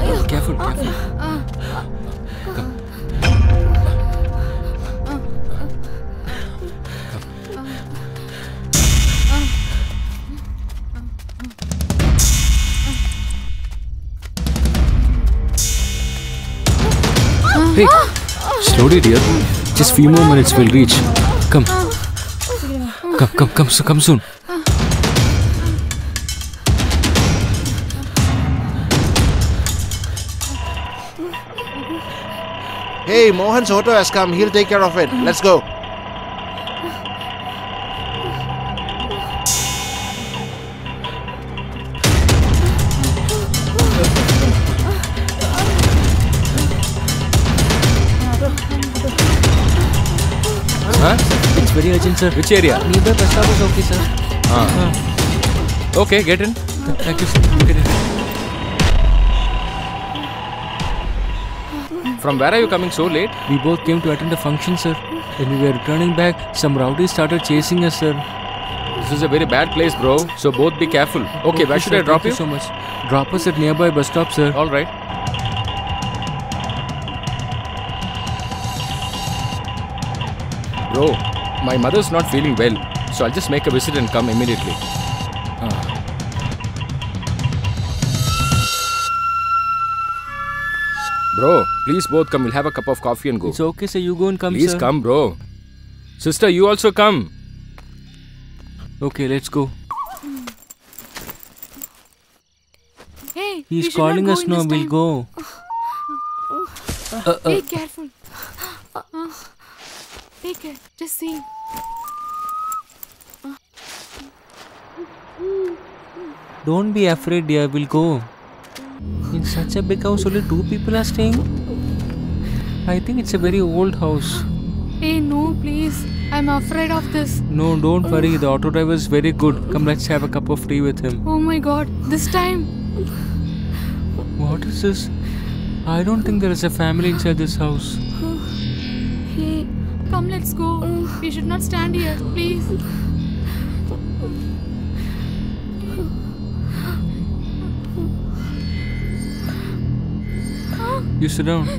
Careful, careful. Come. Hey, slowly, dear. Just few more minutes, we'll reach. Come. Come soon. Hey, Mohan's auto has come. He'll take care of it. Let's go. Huh? It's very urgent, sir. Which area? Nearby bus stop is okay, sir. Okay, get in. Thank you, sir. Get in. From where are you coming so late? We both came to attend a function, sir. When we were returning back, some rowdies started chasing us, sir. This is a very bad place, bro. So both be careful. Okay, where should I drop you? Thank you so much. Drop us at nearby bus stop, sir. All right. Bro, my mother's not feeling well, so I'll just make a visit and come immediately. Bro, please both come. We'll have a cup of coffee and go. It's okay, sir. You go and come, Please sir. come, bro. Sister, you also come. Okay, let's go. Hey, He's calling us now. We'll go. Be careful. Take care. Just see. Don't be afraid, dear. We'll go. In such a big house, only 2 people are staying. I think it's a very old house. Hey, no, please. I'm afraid of this. No, don't worry. The auto driver is very good. Come, let's have a cup of tea with him. Oh my god, this time. What is this? I don't think there is a family inside this house. Hey, come, let's go. We should not stand here, please. You sit down.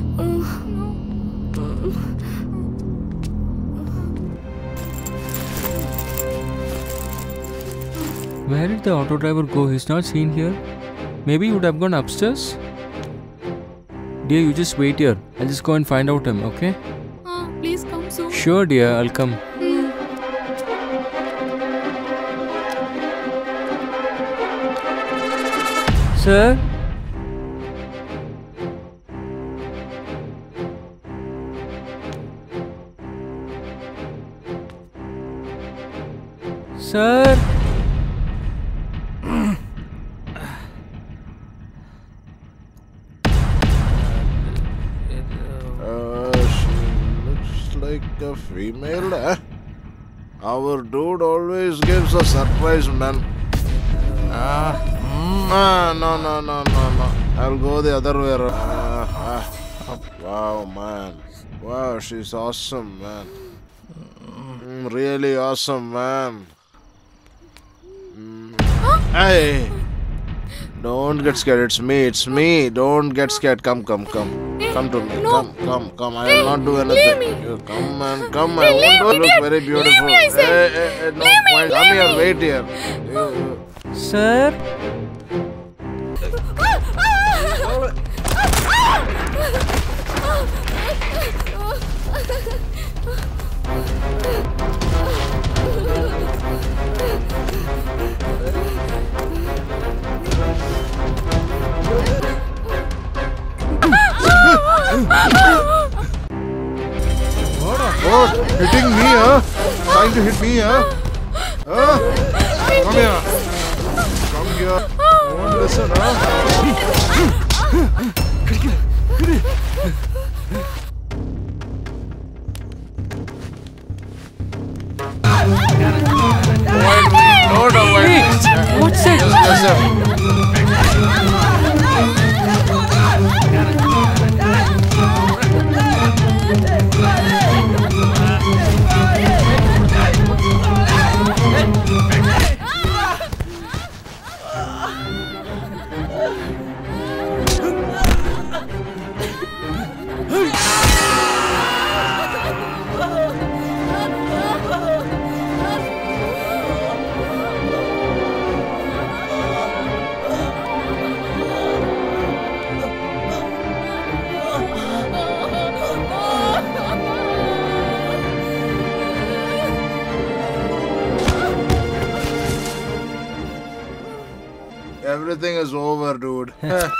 Where did the auto driver go? He's not seen here. Maybe he would have gone upstairs. Dear, you just wait here. I'll just go and find out him, okay? Please come soon. Sure, dear. I'll come. Sir? Sir? She looks like a female, eh? Our dude always gives a surprise, man. No. I'll go the other way around. Wow, man. Wow, she's awesome, man. Really awesome, man. Hey! Don't get scared. It's me. Don't get scared. Come. Come to me. No. Come. I will not do anything. Leave me. You come. I want to look very beautiful. Leave me, I said. Hey, no Leave me, point. leave Come here. me. Wait here. Sir? What? Hitting me, huh? Trying to hit me, huh? Come here. Come here. Don't listen, Don't avoid me. What's it? is over, dude.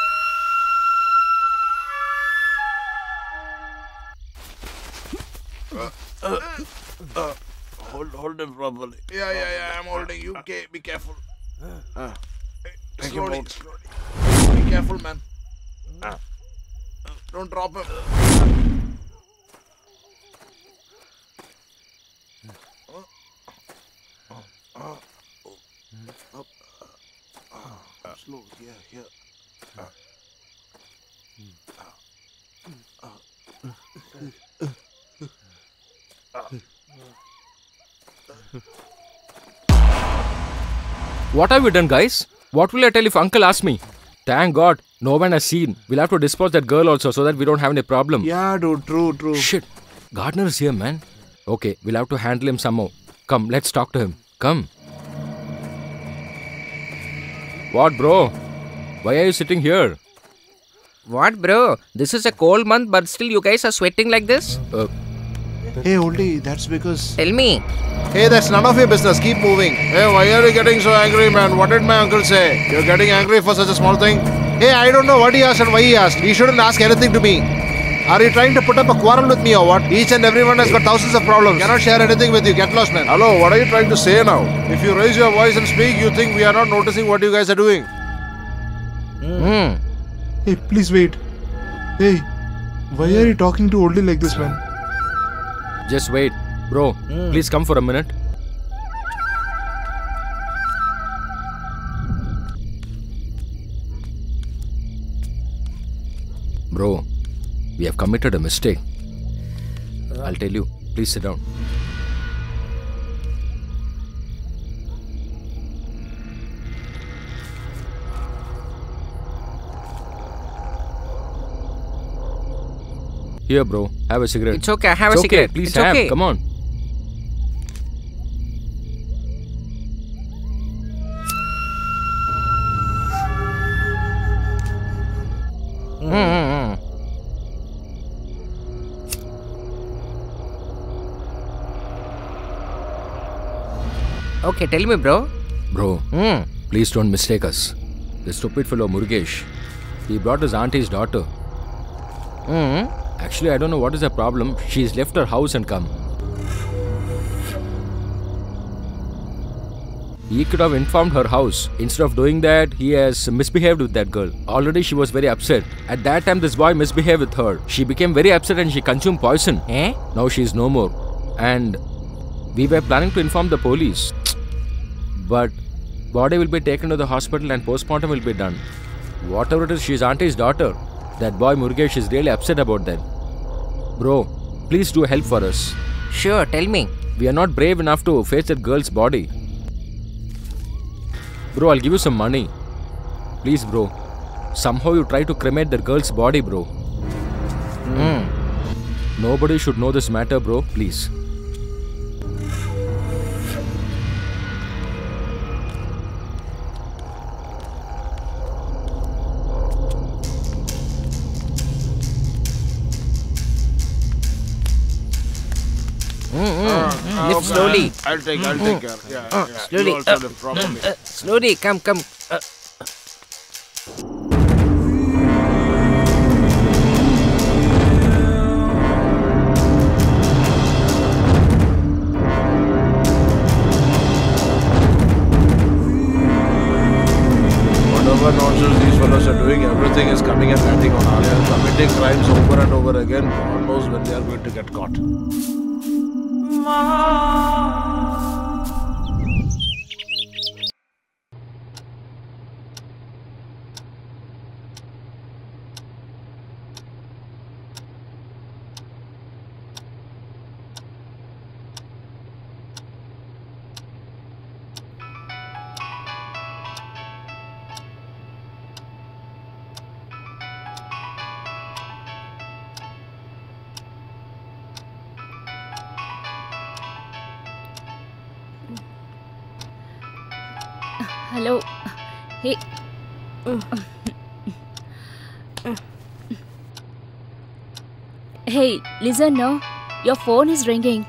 Hold him properly. Yeah. I'm holding you. Okay, be careful. Slowly. Be careful, man. Don't drop him. Slow. Yeah. What have you done, guys? What will I tell if uncle asks me? Thank God, no one has seen. We'll have to dispose that girl also so that we don't have any problem. Yeah, dude. True. Shit. Gardner is here, man. Okay, we'll have to handle him somehow. Come, let's talk to him. Come. What, bro? Why are you sitting here? What, bro? This is a cold month, but still you guys are sweating like this? Hey, Oldie, that's because... Tell me. Hey, that's none of your business. Keep moving. Hey, why are you getting so angry, man? What did my uncle say? You're getting angry for such a small thing? Hey, I don't know what he asked and why he asked. He shouldn't ask anything to me. Are you trying to put up a quarrel with me or what? Each and everyone has got thousands of problems. Cannot share anything with you. Get lost, man. Hello, what are you trying to say now? If you raise your voice and speak, you think we are not noticing what you guys are doing. Hey, please wait. Hey, why are you talking to Oldie like this, man? Just wait. Bro, please come for a minute. Bro, we have committed a mistake. I'll tell you. Please sit down. Here, bro. Have a cigarette. It's okay, have a It's cigarette. okay. Please It's have. okay. Come on. Okay, tell me, bro. Bro, please don't mistake us. The stupid fellow Murugesh, he brought his auntie's daughter. Actually, I don't know what is the problem. She's left her house and come. He could have informed her house. Instead of doing that, he has misbehaved with that girl. Already she was very upset. At that time, this boy misbehaved with her. She became very upset and she consumed poison. Now she is no more. And we were planning to inform the police. But body will be taken to the hospital and postmortem will be done. Whatever it is, she is auntie's daughter. That boy Murugesh is really upset about that. Bro, please do help for us. Sure, tell me. We are not brave enough to face that girl's body. Bro, I'll give you some money. Please, bro. Somehow you try to cremate that girl's body, bro. Nobody should know this matter, bro. Please. Lift slowly. I'll take care. Yeah. Slowly. You also lift properly. Slowly, come. Whatever nonsense these fellows are doing, everything is coming and landing on us. They are committing crimes over and over again. God knows when they are going to get caught. Hello. Hey. Hey, listen now. Your phone is ringing.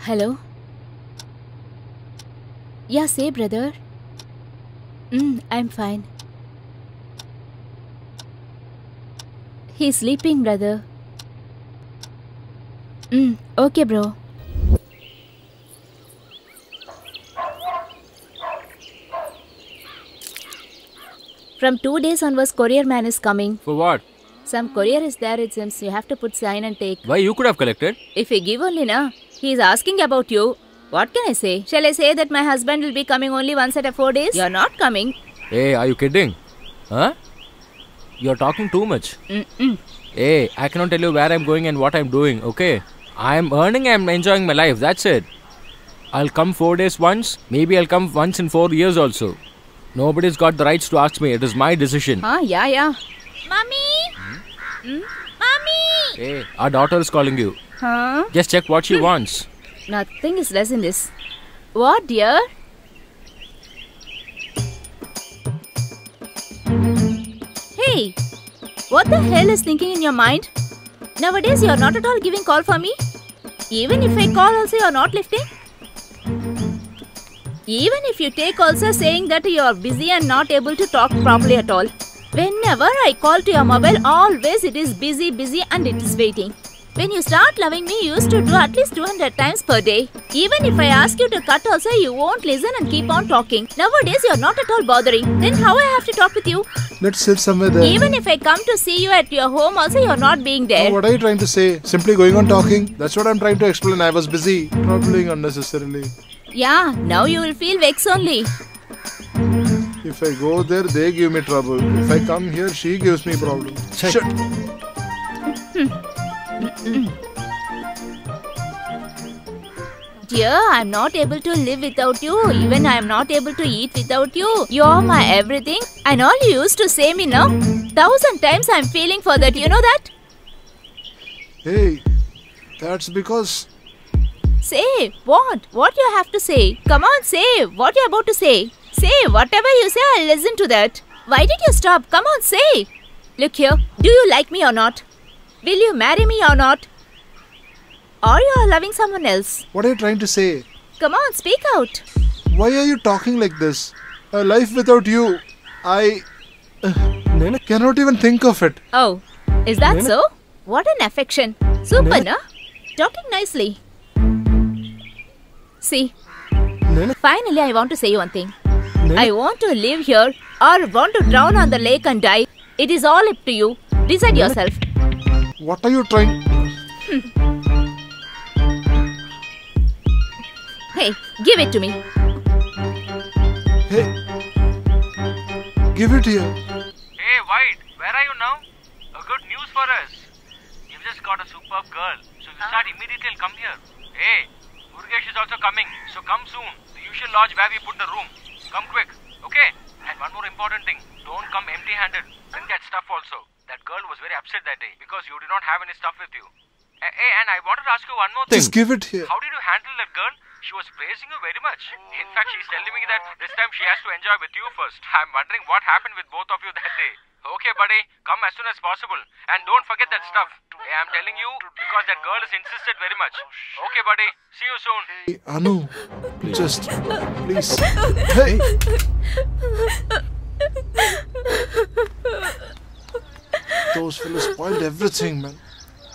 Hello? Yeah, say, brother. I'm fine. He's sleeping, brother. Okay, bro. From 2 days onwards, courier man is coming. For what? Some courier is there, it seems. You have to put sign and take. Why you could have collected? If you give only, na? He is asking about you. What can I say? Shall I say that my husband will be coming only once at 4 days? You're not coming. Hey, are you kidding? Huh? You're talking too much. Hey, I cannot tell you where I'm going and what I'm doing, okay? I'm earning and enjoying my life, that's it. I'll come 4 days once, maybe I'll come once in 4 years also. Nobody's got the rights to ask me, it is my decision. Yeah. Mommy? Mommy! Hey, our daughter is calling you. Huh? Just check what she wants. Nothing is less in this. What, dear? Hey, what the hell is thinking in your mind? Nowadays you are not at all giving call for me. Even if I call also you are not lifting. Even if you take also saying that you are busy and not able to talk properly at all. Whenever I call to your mobile, always it is busy and it is waiting. When you start loving me, you used to do at least 200 times per day. Even if I ask you to cut also, you won't listen and keep on talking. Nowadays, you are not at all bothering. Then how I have to talk with you? Let's sit somewhere there. Even if I come to see you at your home also, you are not being there. What are you trying to say? Simply going on talking? That's what I'm trying to explain. I was busy. Troubling unnecessarily. Yeah, now you will feel vexed only. If I go there, they give me trouble. If I come here, she gives me problem. Shit. Dear, I'm not able to live without you. Even I am not able to eat without you. You're my everything. And all you used to say me now. 1,000 times I'm feeling for that. You know that? Hey, that's because... Say what? What you have to say? Come on, say what you're about to say. Say whatever you say, I'll listen to that. Why did you stop? Come on, say. Look here. Do you like me or not? Will you marry me or not? Or you are loving someone else? What are you trying to say? Come on, speak out. Why are you talking like this? A life without you, I cannot even think of it. Oh, is that so? What an affection. Super, na? Talking nicely. See, finally I want to say you one thing. I want to live here or want to drown on the lake and die. It is all up to you. Decide yourself. What are you trying... Hey, give it to me. Hey, give it here. Hey, White, where are you now? A good news for us. You've just got a superb girl, so you start immediately and come here. Hey, Murugesh is also coming, so come soon. The usual lodge where we put the room. Come quick, okay? And one more important thing, don't come empty-handed. Bring that stuff also. That girl was very upset that day because you did not have any stuff with you. Hey, and I wanted to ask you one more thing. Just give it here. How did you handle that girl? She was praising you very much. In fact, she's telling me that this time she has to enjoy with you first. I'm wondering what happened with both of you that day. Okay, buddy, come as soon as possible. And don't forget that stuff. Hey, I'm telling you because that girl has insisted very much. Okay, buddy, see you soon. Hey, Anu, just please. Hey. Those fellas spoiled everything, man.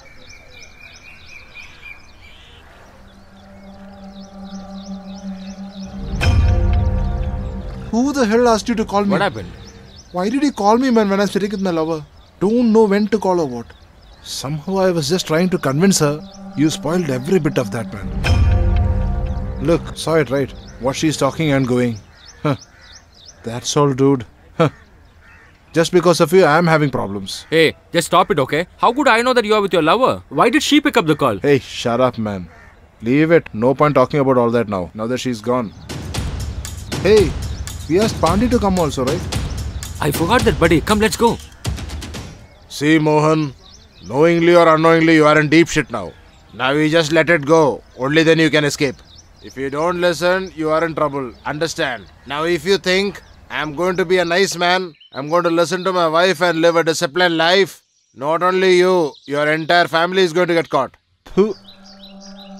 Who the hell asked you to call me? What happened? Why did you call me, man, when I'm sitting with my lover? Don't know when to call or what. Somehow I was just trying to convince her. You spoiled every bit of that, man. Look, saw it right. What she's talking and going. Huh. That's all, dude. Huh. Just because of you, I'm having problems. Hey, just stop it, okay? How could I know that you are with your lover? Why did she pick up the call? Hey, shut up, man. Leave it. No point talking about all that now. Now that she's gone. Hey, we asked Pandi to come also, right? I forgot that, buddy. Come, let's go. See, Mohan. Knowingly or unknowingly, you are in deep shit now. Now you just let it go. Only then you can escape. If you don't listen, you are in trouble. Understand? Now if you think, I'm going to be a nice man, I'm going to listen to my wife and live a disciplined life, not only you, your entire family is going to get caught. Phew.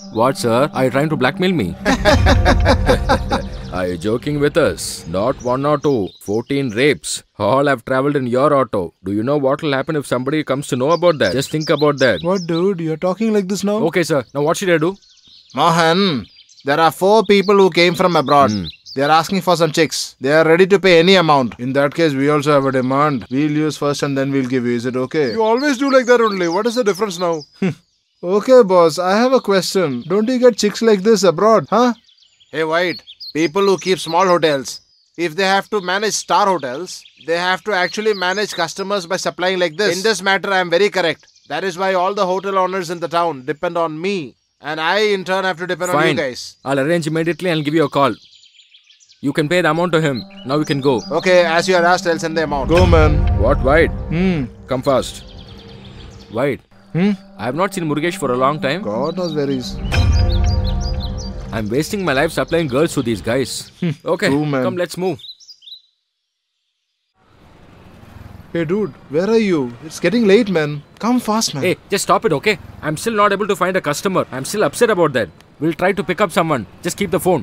What, sir? Are you trying to blackmail me? Are you joking with us? Not 1 or 2, 14 rapes. All have traveled in your auto. Do you know what will happen if somebody comes to know about that? Just think about that. What, dude? You're talking like this now? Okay, sir. Now what should I do? Mohan, there are 4 people who came from abroad. They are asking for some chicks. They are ready to pay any amount. In that case, we also have a demand. We'll use first and then we'll give you. Is it okay? You always do like that only. What is the difference now? Okay, boss. I have a question. Don't you get chicks like this abroad, huh? Hey, White. People who keep small hotels, if they have to manage star hotels, they have to actually manage customers by supplying like this. In this matter, I am very correct. That is why all the hotel owners in the town depend on me. And I, in turn, have to depend on you guys. I'll arrange immediately and I'll give you a call. You can pay the amount to him. Now we can go. Okay, as you are asked, I'll send the amount. Go, man. What, White? Come fast. White. I have not seen Murugesh for a long time. God knows where he is. I'm wasting my life supplying girls to these guys. Okay, True, man. come, let's move. Hey, dude, where are you? It's getting late, man. Come fast, man. Hey, just stop it, okay? I'm still not able to find a customer. I'm still upset about that. We'll try to pick up someone. Just keep the phone.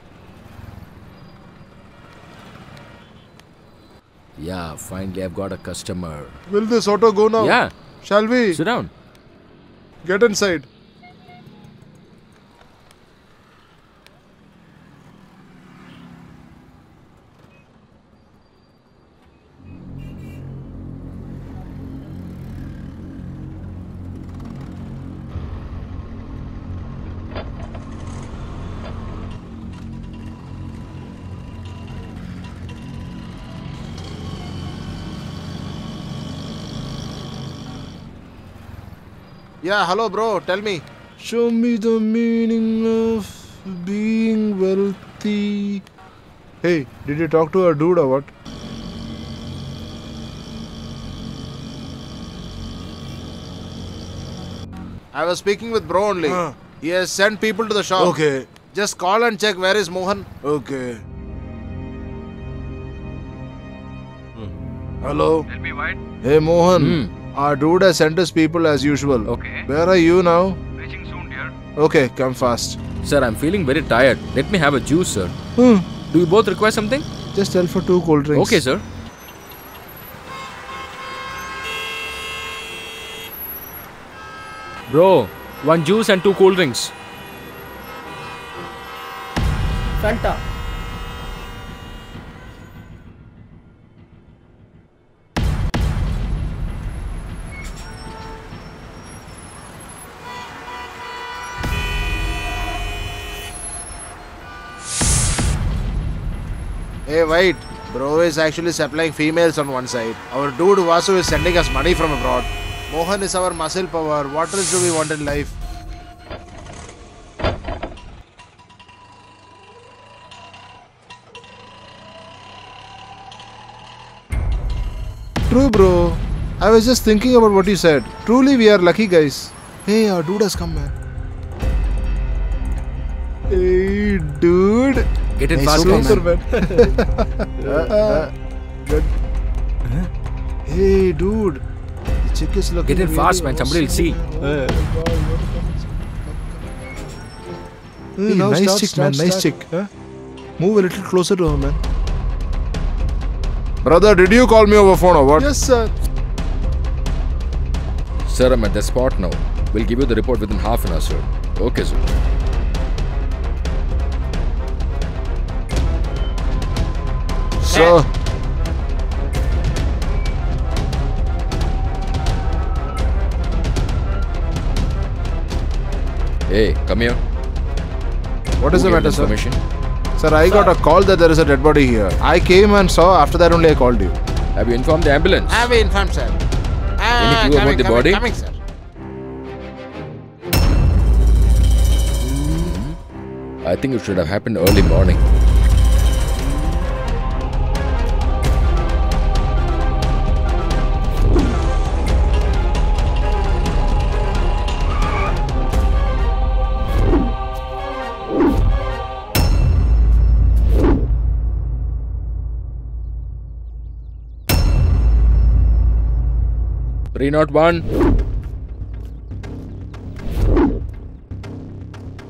Yeah, finally I've got a customer. Will this auto go now? Yeah. Shall we? Sit down. Get inside. Yeah, hello bro, tell me. Show me the meaning of being wealthy. Hey, did you talk to a dude or what? I was speaking with bro only. He has sent people to the shop. Okay. Just call and check where is Mohan. Okay. Hello. Tell me, White. Hey Mohan. Our dude has sent us people as usual. Okay. Where are you now? Reaching soon, dear. Okay, come fast. Sir, I'm feeling very tired. Let me have a juice, sir. Hmm. Do you both require something? Just tell for 2 cold drinks. Okay, sir. Bro, 1 juice and 2 cold drinks. Fanta. Hey, White. Bro is actually supplying females on one side. Our dude Vasu is sending us money from abroad. Mohan is our muscle power. What else do we want in life? True, bro. I was just thinking about what you said. Truly, we are lucky guys. Hey, our dude has come, man. Hey, dude. Get in Hey, fast, super, man. Good. Hey, dude. The chick is looking Get in really fast, man. Somebody will see. Hey, nice chick, man. Nice chick. Move a little closer to her, man. Brother, did you call me over phone or what? Yes, sir. Sir, I'm at the spot now. We'll give you the report within half an hour, sir. Okay, sir. Sir. Hey, come here. What is Who the gave matter, sir? information? Sir, I got a call that there is a dead body here. I came and saw. After that only I called you. Have you informed the ambulance? I have informed, sir. Any clue about the body? Coming, sir. I think it should have happened early morning. Three not one.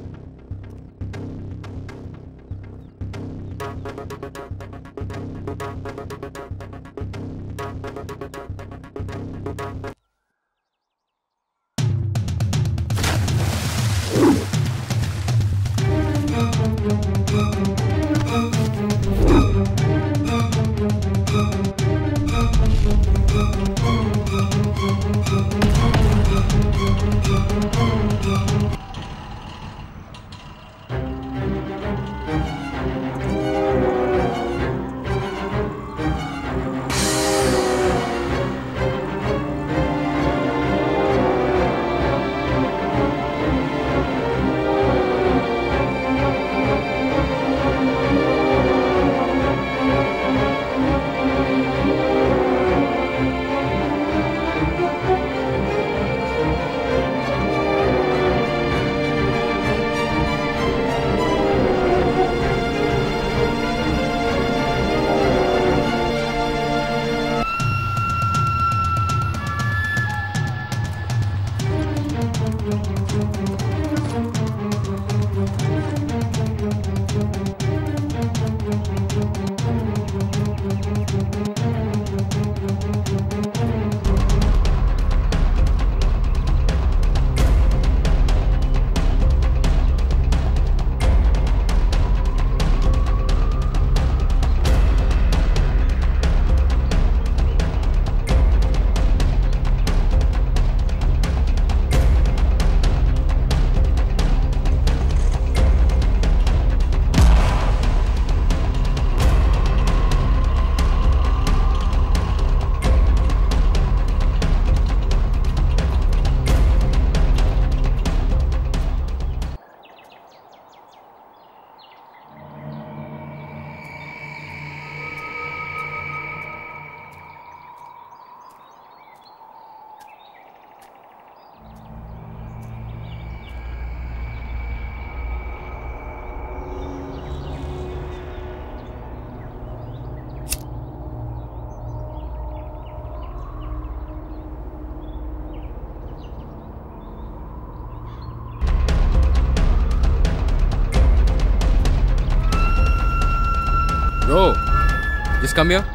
Bro, just come here.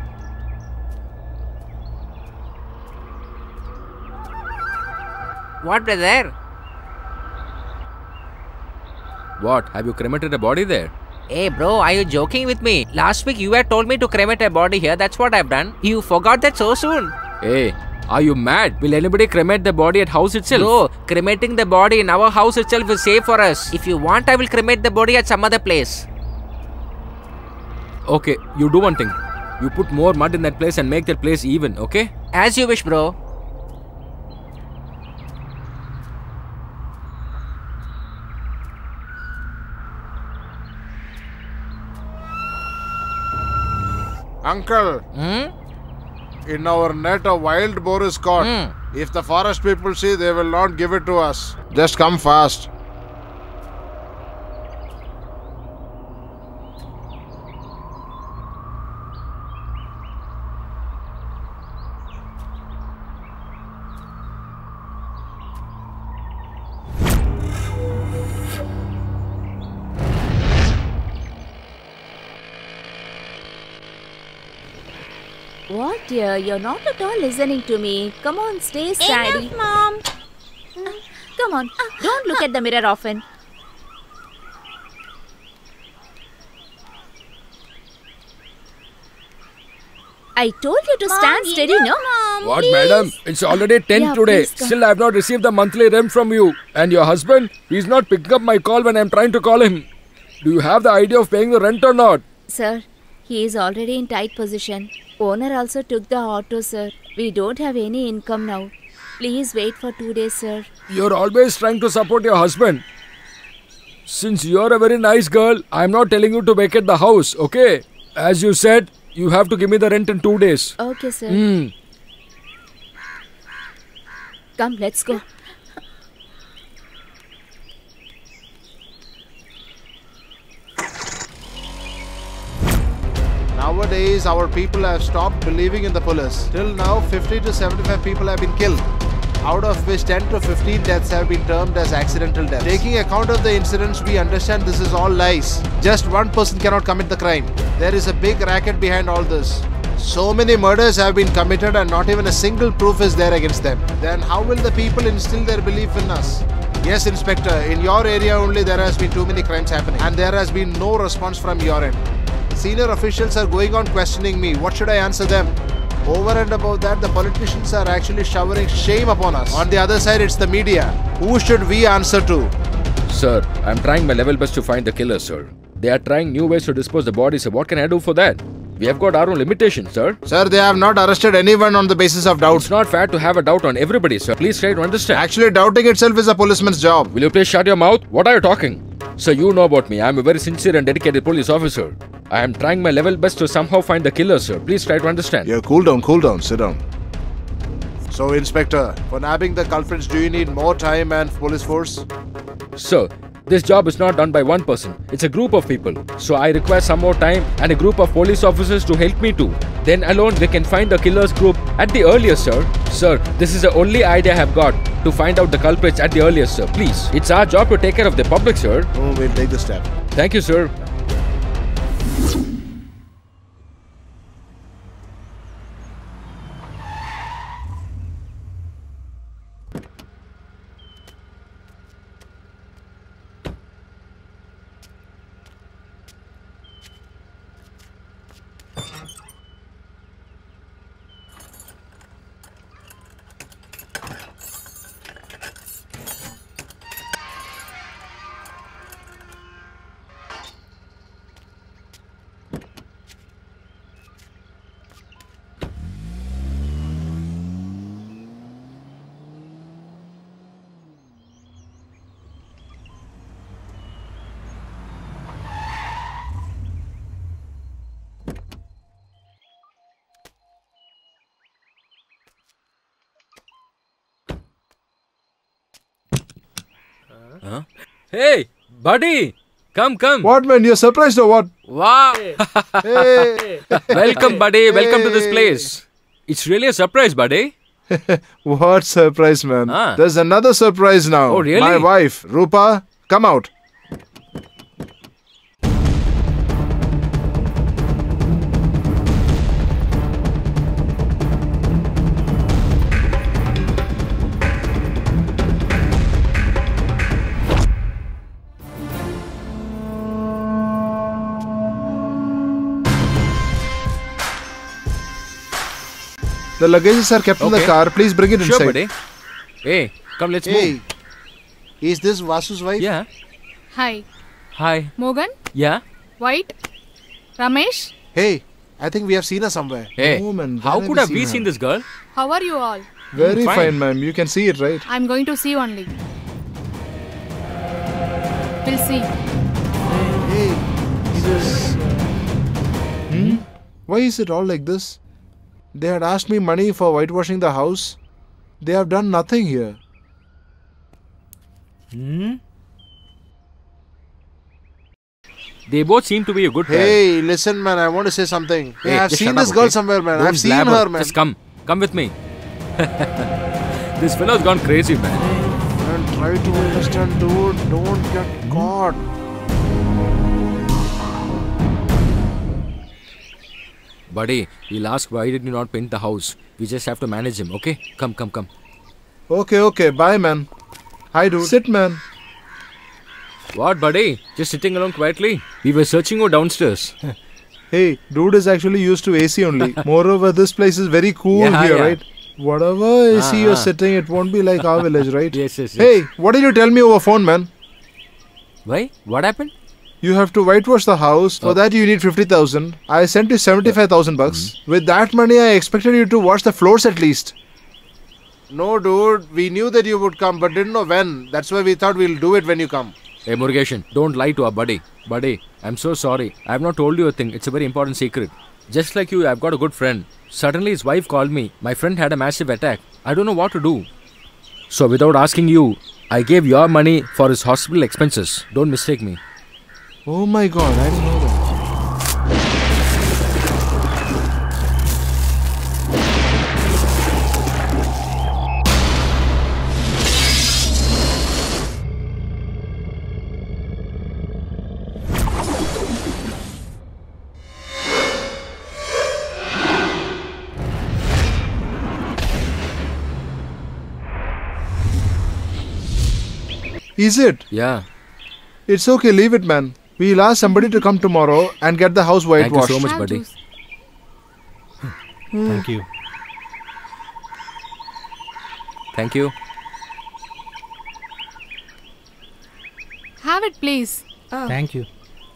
What, brother? What? Have you cremated a body there? Hey bro, are you joking with me? Last week you had told me to cremate a body here. That's what I've done. You forgot that so soon. Hey, are you mad? Will anybody cremate the body at house itself? Bro, cremating the body in our house itself is safe for us. If you want, I will cremate the body at some other place. Okay, you do one thing. You put more mud in that place and make that place even, okay? As you wish, bro. Uncle, in our net a wild boar is caught. If the forest people see, they will not give it to us. Just come fast. What dear, you're not at all listening to me. Come on, stay steady. Enough, Mom. Come on, don't look at the mirror often. I told you to stand steady, no? Mom, What, please. madam? It's already 10 Yeah, today. please come. Still, I have not received the monthly rent from you. And your husband? He's not picking up my call when I'm trying to call him. Do you have the idea of paying the rent or not? Sir, he is already in tight position. Owner also took the auto, sir. We don't have any income now. Please wait for 2 days, sir. You're always trying to support your husband. Since you're a very nice girl, I'm not telling you to vacate the house, okay? As you said, you have to give me the rent in 2 days. Okay, sir. Hmm. Come, let's go. Nowadays, our people have stopped believing in the police. Till now, 50 to 75 people have been killed, out of which 10 to 15 deaths have been termed as accidental deaths. Taking account of the incidents, we understand this is all lies. Just one person cannot commit the crime. There is a big racket behind all this. So many murders have been committed and not even a single proof is there against them. Then how will the people instill their belief in us? Yes, Inspector, in your area only there has been too many crimes happening and there has been no response from your end. Senior officials are going on questioning me. What should I answer them? Over and above that, the politicians are actually showering shame upon us. On the other side, it's the media. Who should we answer to? Sir, I'm trying my level best to find the killer, sir. They are trying new ways to dispose the body, so what can I do for that? We have got our own limitations, sir. Sir, they have not arrested anyone on the basis of doubt. It's not fair to have a doubt on everybody, sir. Please try to understand. Actually, doubting itself is a policeman's job. Will you please shut your mouth? What are you talking? Sir, you know about me. I'm a very sincere and dedicated police officer. I am trying my level best to somehow find the killer, sir. Please try to understand. Yeah, cool down, sit down. So, Inspector, for nabbing the culprits, do you need more time and police force? Sir, this job is not done by one person. It's a group of people. So I require some more time and a group of police officers to help me too. Then alone we can find the killer's group at the earliest, sir. Sir, this is the only idea I have got to find out the culprits at the earliest, sir. Please. It's our job to take care of the public, sir. Oh, we'll take the step. Thank you, sir. Huh? Hey, buddy! Come. What, man? You're surprised or what? Wow! Hey! Welcome, buddy. Welcome to this place. It's really a surprise, buddy. What surprise, man? Ah. There's another surprise now. Oh, really? My wife, Rupa, come out. The luggages are kept in the Okay. car. Please bring it Sure, inside. buddy. Hey, come, let's Hey, move. is this Vasu's wife? Yeah. Hi. Hi. Morgan? Yeah. White? Ramesh? Hey, I think we have seen her somewhere. Hey, No, man, how where could have we her? seen this girl? How are you all? Very Fine. fine, ma'am. You can see it, right? I'm going to see only. We'll see. Hey, this. Why is it all like this? They had asked me money for whitewashing the house. They have done nothing here. They both seem to be a good pair. Hey, listen, man. I want to say something. Hey, Hey, I've just seen shut this up, girl okay? somewhere, man. Don't I've seen blabber. her, man. Just come with me. This fellow's gone crazy, man. Man, try to understand, dude. Don't get caught. Buddy, he'll ask why did you not paint the house. We just have to manage him, okay? Come. Okay. Bye, man. Hi, dude. Sit, man. What, buddy? Just sitting alone quietly? We were searching you downstairs. Hey, dude is actually used to AC only. Moreover, this place is very cool Yeah, here, yeah. right? Whatever AC you're sitting, it won't be like our village, right? Yes. Hey, what did you tell me over phone, man? Why? What happened? You have to whitewash the house. For that, you need 50,000. I sent you 75,000 bucks. With that money, I expected you to wash the floors at least. No, dude. We knew that you would come, but didn't know when. That's why we thought we'll do it when you come. Hey, Murugeshan, don't lie to our buddy. Buddy, I'm so sorry. I have not told you a thing. It's a very important secret. Just like you, I've got a good friend. Suddenly, his wife called me. My friend had a massive attack. I don't know what to do. So, without asking you, I gave your money for his hospital expenses. Don't mistake me. Oh my god, I didn't know that. Is it? Yeah. It's okay, leave it, man. We'll ask somebody to come tomorrow and get the house Thank you whitewashed. so much, Have buddy. juice. Thank you. Thank you. Have it, please. Thank you.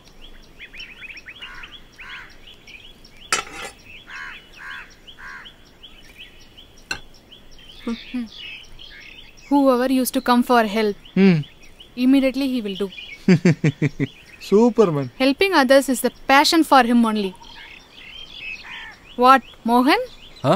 Whoever used to come for help, immediately he will do. Superman. Helping others is the passion for him only. What, Mohan? Huh?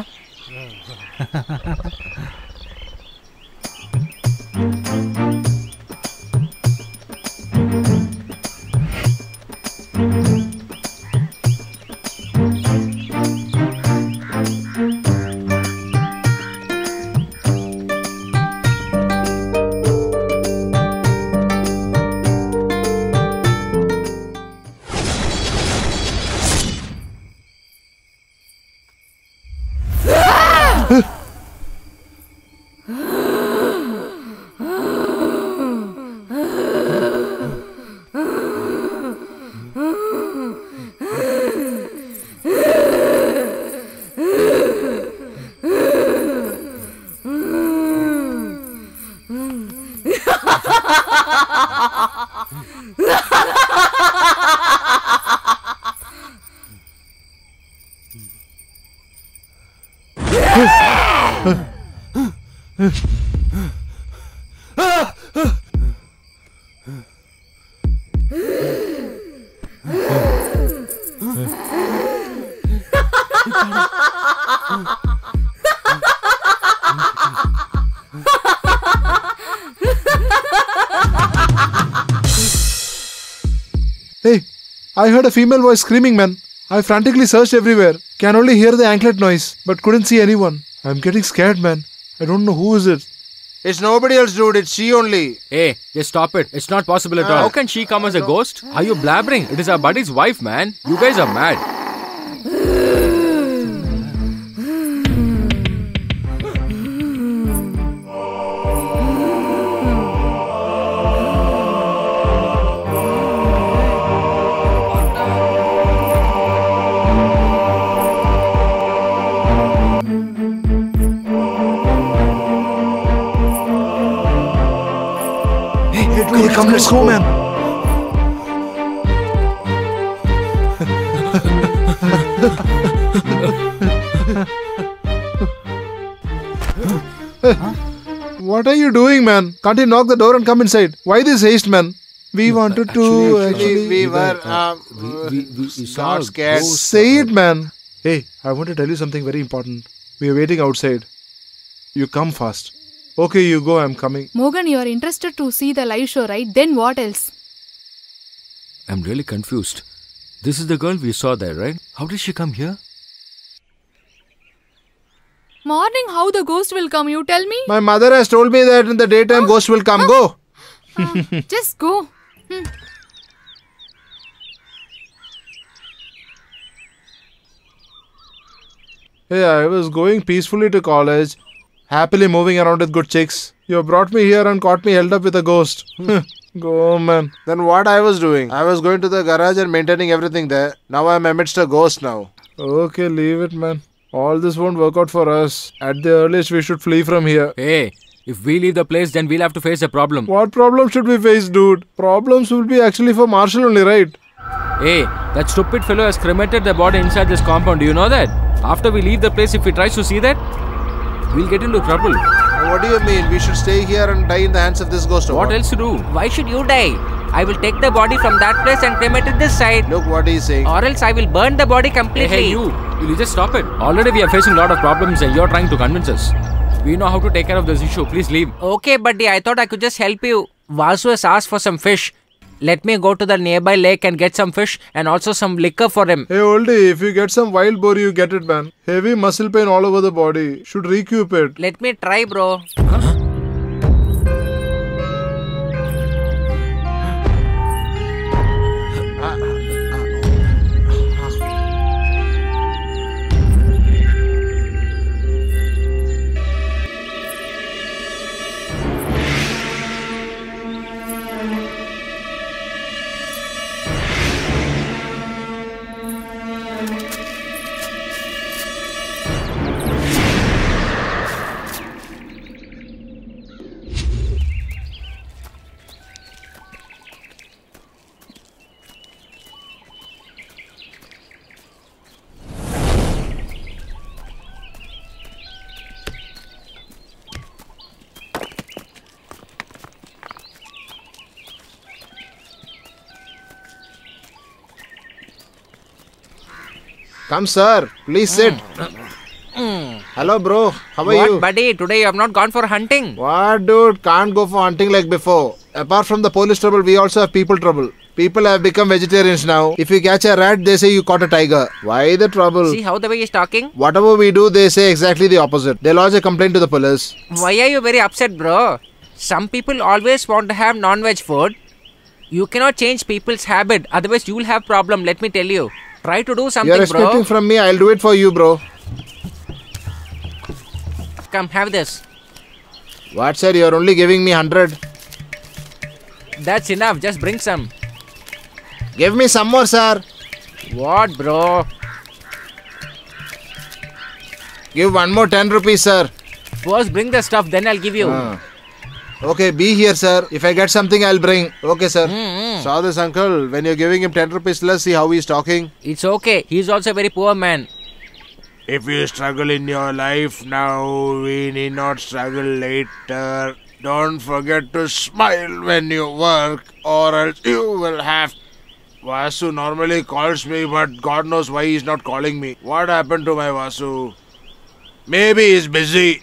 Hey, I heard a female voice screaming, man. I frantically searched everywhere. Can only hear the anklet noise, but couldn't see anyone. I'm getting scared, man. I don't know who is it. It's nobody else, dude. It's she only. Hey, just stop it. It's not possible at all. How can she come as a ghost? Are you blabbering? It is our buddy's wife, man. You guys are mad. Hey, come, let's go, man. What are you doing, man? Can't you knock the door and come inside? Why this haste, man? We wanted to actually, we were, were saw scared. ghosts. Say it, man. Hey, I want to tell you something very important. We are waiting outside. You come fast. Okay, you go. I'm coming. Mogan, you are interested to see the live show, right? Then what else? I'm really confused. This is the girl we saw there, right? How did she come here? Morning, how the ghost will come? You tell me. My mother has told me that in the daytime ghost will come. Go. Just go. Hey, I was going peacefully to college, happily moving around with good chicks. You brought me here and caught me held up with a ghost. Go, man. Then what I was doing? I was going to the garage and maintaining everything there. Now I'm amidst a ghost now. Okay, leave it, man. All this won't work out for us. At the earliest, we should flee from here. Hey, if we leave the place, then we'll have to face a problem. What problem should we face, dude? Problems will be actually for Marshall only, right? Hey, that stupid fellow has cremated the body inside this compound. Do you know that? After we leave the place, if he tries to see that, we'll get into trouble. What do you mean? We should stay here and die in the hands of this ghost? What else to do? Why should you die? I will take the body from that place and cremate it this side. Look what he's saying. Or else I will burn the body completely. Hey, will you just stop it? Already we are facing a lot of problems and you're trying to convince us. We know how to take care of this issue. Please leave. Okay, buddy, I thought I could just help you. Vasu has asked for some fish. Let me go to the nearby lake and get some fish and also some liquor for him. Hey, oldie, if you get some wild boar, you get it, man. Heavy muscle pain all over the body. Should recoup it. Let me try, bro. Come, sir. Please sit. Hello, bro. How are you? What, buddy? Today you have not gone for hunting. What, dude? Can't go for hunting like before. Apart from the police trouble, we also have people trouble. People have become vegetarians now. If you catch a rat, they say you caught a tiger. Why the trouble? See how the way he's talking? Whatever we do, they say exactly the opposite. They lodge a complaint to the police. Why are you very upset, bro? Some people always want to have non-veg food. You cannot change people's habit. Otherwise, you will have problem. Let me tell you. Try to do something, You're expecting bro. from me. I'll do it for you, bro. Come, have this. What, sir? You're only giving me 100. That's enough. Just bring some. Give me some more, sir. What, bro? Give one more 10 rupees, sir. First, bring the stuff. Then I'll give you. Okay, be here, sir. If I get something, I'll bring. Okay, sir. Saw this uncle. When you're giving him 10 rupees less, see how he's talking. It's okay. He's also a very poor man. If you struggle in your life now, we need not struggle later. Don't forget to smile when you work, or else you will have... Vasu normally calls me, but God knows why he's not calling me. What happened to my Vasu? Maybe he's busy.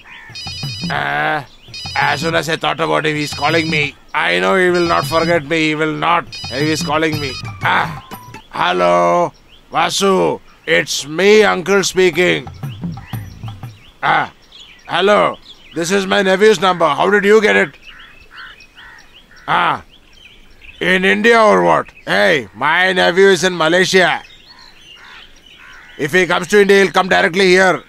As soon as I thought about him, he's calling me. I know he will not forget me. He will not. He's calling me. Hello, Vasu. It's me, uncle speaking. Hello. This is my nephew's number. How did you get it? In India or what? Hey, my nephew is in Malaysia. If he comes to India, he'll come directly here.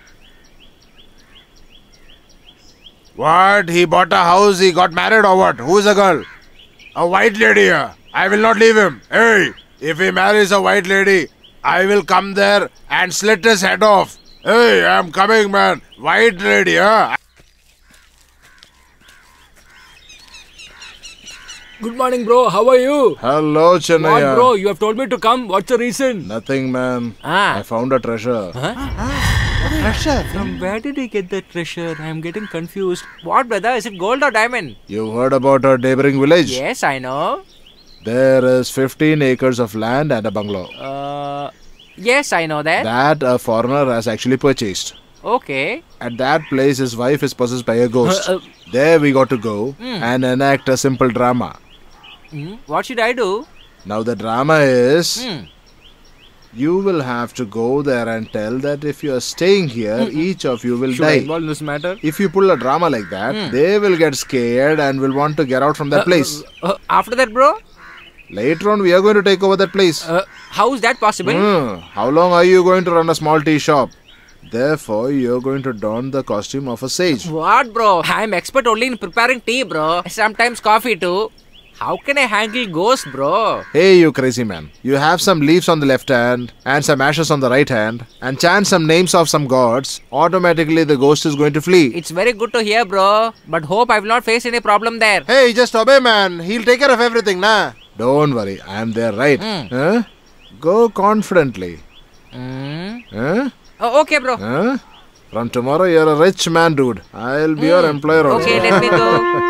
What? He bought a house, he got married or what? Who's the girl? A white lady here. I will not leave him. Hey, if he marries a white lady, I will come there and slit his head off. Hey, I'm coming, man. White lady, huh? Good morning, bro. How are you? Hello, What, Chennaiya. bro? You have told me to come. What's the reason? Nothing, man. Ah. I found a treasure. Treasure? From where did he get that treasure? I am getting confused. What, brother? Is it gold or diamond? You heard about our neighboring village? Yes, I know. There is 15 acres of land and a bungalow. Yes, I know that. That a foreigner has actually purchased. Okay. At that place, his wife is possessed by a ghost. There we got to go and enact a simple drama. What should I do? Now the drama is... You will have to go there and tell that if you are staying here, each of you will Should I die. involve in this matter? If you pull a drama like that, they will get scared and will want to get out from that place. After that, bro? Later on, we are going to take over that place. How is that possible? How long are you going to run a small tea shop? Therefore, you are going to don the costume of a sage. What, bro? I'm expert only in preparing tea, bro. Sometimes coffee too. How can I handle ghosts, bro? Hey, you crazy man. You have some leaves on the left hand and some ashes on the right hand and chant some names of some gods. Automatically, the ghost is going to flee. It's very good to hear, bro. But hope I will not face any problem there. Hey, just obey, man. He'll take care of everything, nah. Don't worry. I am there, right? Huh? Go confidently. Huh? Oh, okay, bro. Huh? From tomorrow, you're a rich man, dude. I'll be your employer also. Okay, let me go.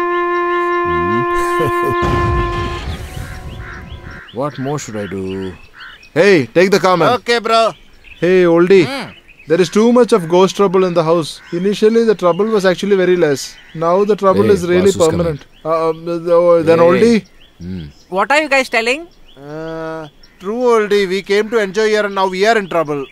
What more should I do? Hey, take the car, man. Okay, bro. Hey, oldie. There is too much of ghost trouble in the house. Initially, the trouble was actually very less. Now, the trouble Hey, is really boss is permanent. Then, oldie. What are you guys telling? True, oldie. We came to enjoy here and now we are in trouble.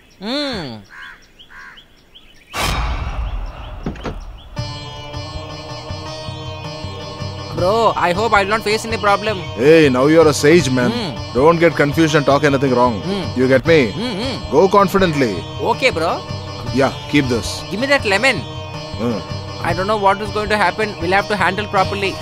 Bro, I hope I will not face any problem. Hey, now you're a sage, man. Don't get confused and talk anything wrong. You get me? Go confidently. Okay, bro. Yeah, keep this. Give me that lemon. I don't know what is going to happen. We'll have to handle properly.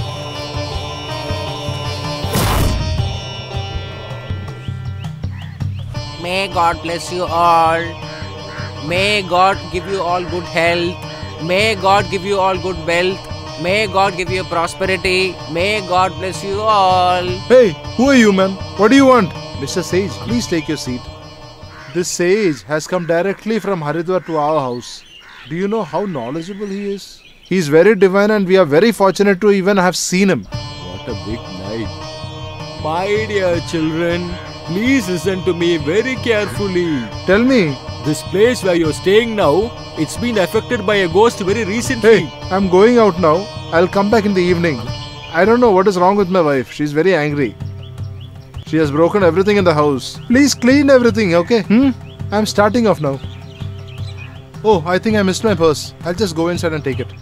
May God bless you all. May God give you all good health. May God give you all good wealth. May God give you prosperity. May God bless you all. Hey, who are you, man? What do you want? Mr. Sage, please take your seat. This sage has come directly from Haridwar to our house. Do you know how knowledgeable he is? He is very divine and we are very fortunate to even have seen him. What a big night. My dear children, please listen to me very carefully. Tell me. This place where you're staying now, it's been affected by a ghost very recently. Hey, I'm going out now. I'll come back in the evening. I don't know what is wrong with my wife. She's very angry. She has broken everything in the house. Please clean everything, okay? I'm starting off now. Oh, I think I missed my purse. I'll just go inside and take it.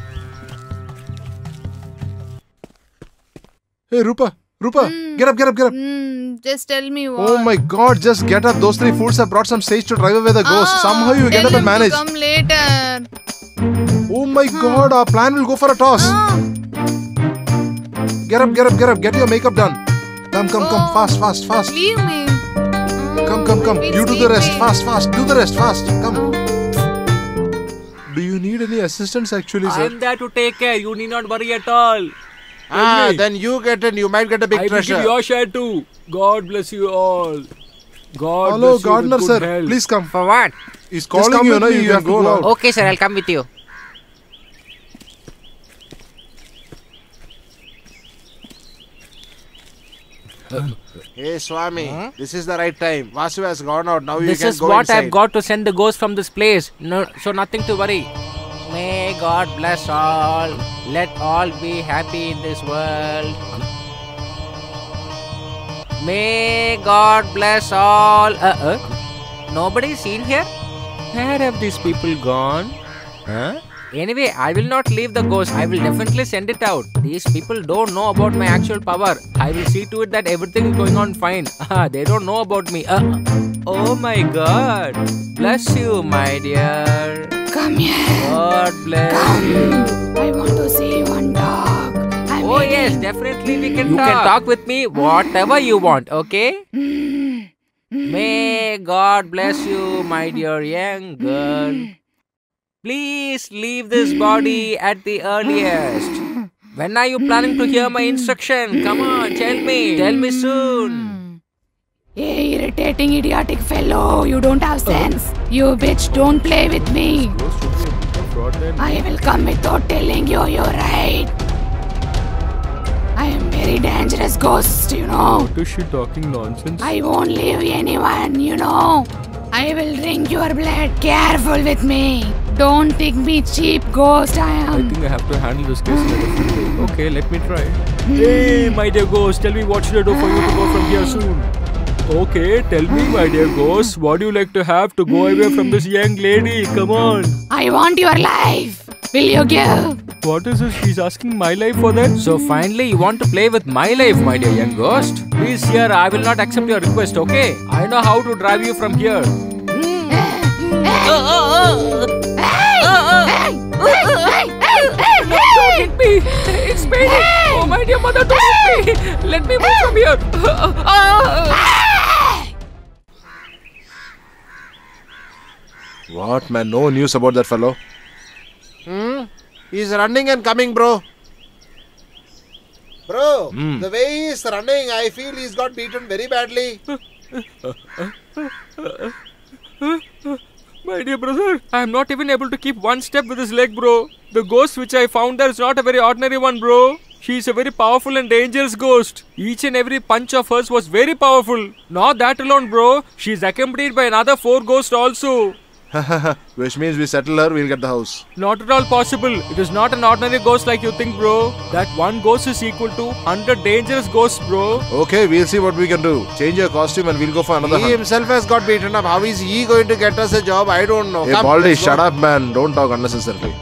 Hey, Rupa. Get up. Just tell me what. Oh my god, just get up. Those three fools have brought some sage to drive away the ghost. Somehow you get up and manage. Come later. Oh my god, our plan will go for a toss. Get up. Get your makeup done. Come. Fast. Leave me. Come. You do the rest. Fast. Do the rest fast. Come. Do you need any assistance actually, sir? I'm there to take care. You need not worry at all. Then you get it. You might get a big I will treasure. give your share too. God bless you all. God Hello, bless you gardener with sir. good health. Please come. For what? He's calling you, you have to go out. Okay, sir. I'll come with you. Hey, Swami. This is the right time. Vasu has gone out. Now you This can is go what inside. I've got to send the ghost from this place. No, so nothing to worry. May God bless all. Let all be happy in this world. May God bless all. Nobody's seen here? Where have these people gone? Huh? Anyway, I will not leave the ghost. I will definitely send it out. These people don't know about my actual power. I will see to it that everything is going on fine. They don't know about me. Oh my God. Bless you, my dear. Come here. God bless you. I want to see one dog. Oh yes, definitely we can talk. You can talk with me whatever you want, okay? May God bless you, my dear young girl. Please leave this body at the earliest. When are you planning to hear my instruction? Come on, tell me. Tell me soon. Hey, irritating, idiotic fellow. You don't have sense. You bitch, don't play with me. I will come without telling you, you're right. I am very dangerous ghost, you know. What is she talking nonsense? I won't leave anyone, you know. I will drink your blood. Careful with me. Don't think me cheap ghost I am. I think I have to handle this case in a different way. Okay, let me try. Hey, my dear ghost, tell me what should I do for you to go from here soon? Okay, tell me, my dear ghost, what do you like to have to go away from this young lady? Come on. I want your life. Will you give? What is this? She's asking my life for that? So finally you want to play with my life, my dear young ghost? Please, sir, I will not accept your request, okay? I know how to drive you from here. Don't hit me! It's paining! Oh, my dear mother, don't hit me! Let me move from here! What, man? No news about that fellow? He's running and coming, bro. Bro, the way he's running, I feel he's got beaten very badly. My dear brother, I am not even able to keep one step with his leg, bro. The ghost which I found there is not a very ordinary one, bro. She is a very powerful and dangerous ghost. Each and every punch of hers was very powerful. Not that alone, bro. She is accompanied by another 4 ghosts also. Which means we settle her, we'll get the house. Not at all possible. It is not an ordinary ghost like you think, bro. That one ghost is equal to 100 dangerous ghosts, bro. Okay, we'll see what we can do. Change your costume and we'll go for another He hunt. himself has got beaten up. How is he going to get us a job? I don't know. Hey, Come, Baldy, let's go. shut up, man. Don't talk unnecessarily.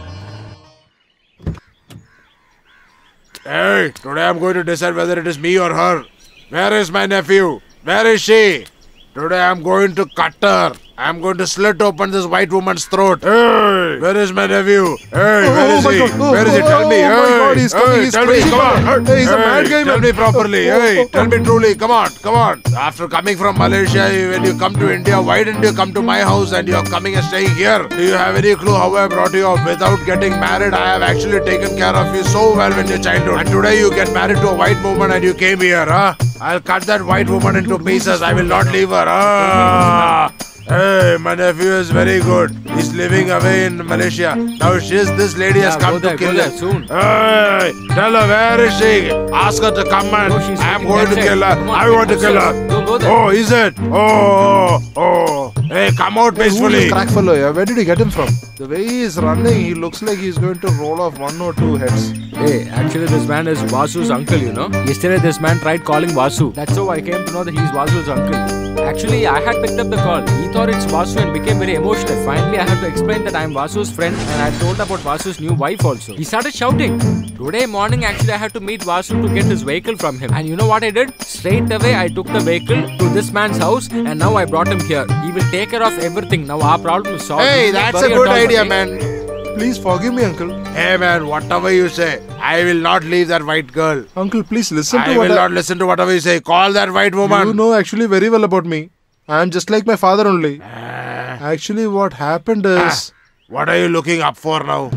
Hey, today I'm going to decide whether it is me or her. Where is my nephew? Where is she? Today I'm going to cut her. I'm going to slit open this white woman's throat. Hey, where is my nephew? Hey, where is he? Where is he? Tell me. Oh my Hey, God, he's coming. He's tell me. crazy, Come on. man. Hey, he's a mad guy, Tell man. me properly. Hey, tell me truly. Come on. Come on. After coming from Malaysia, when you come to India, why didn't you come to my house and you're coming and staying here? Do you have any clue how I brought you up? Without getting married, I have actually taken care of you so well in your childhood. And today you get married to a white woman and you came here, huh? I'll cut that white woman into pieces. I will not leave her. Hey, my nephew is very good. He's living away in Malaysia. Now this lady has come to kill him. soon. Hey, tell her where is she? Ask her to come and No, she's I'm sitting going to that kill side. her. Come on, I want to kill upstairs. her. Don't go there. Oh, is it? Oh. Hey, come out Who's peacefully. this crack fellow? Yeah? Where did you get him from? The way he is running, he looks like he's going to roll off 1 or 2 heads. Hey, actually this man is Vasu's uncle, you know. Yesterday this man tried calling Vasu. That's how I came to know that he's Vasu's uncle. Actually, I had picked up the call. He thought it's Vasu and became very emotional. Finally, I had to explain that I'm Vasu's friend and I told about Vasu's new wife also. He started shouting. Today morning, actually, I had to meet Vasu to get his vehicle from him. And you know what I did? Straight away, I took the vehicle to this man's house and now I brought him here. He will take care of everything. Now our problem is solved. Hey, that's a good idea, man. Please forgive me, uncle. Hey, man, whatever you say, I will not leave that white girl. Uncle, please listen I to what will not listen to whatever you say. Call that white woman. You know actually very well about me. I am just like my father only. Actually, what happened is... What are you looking up for now?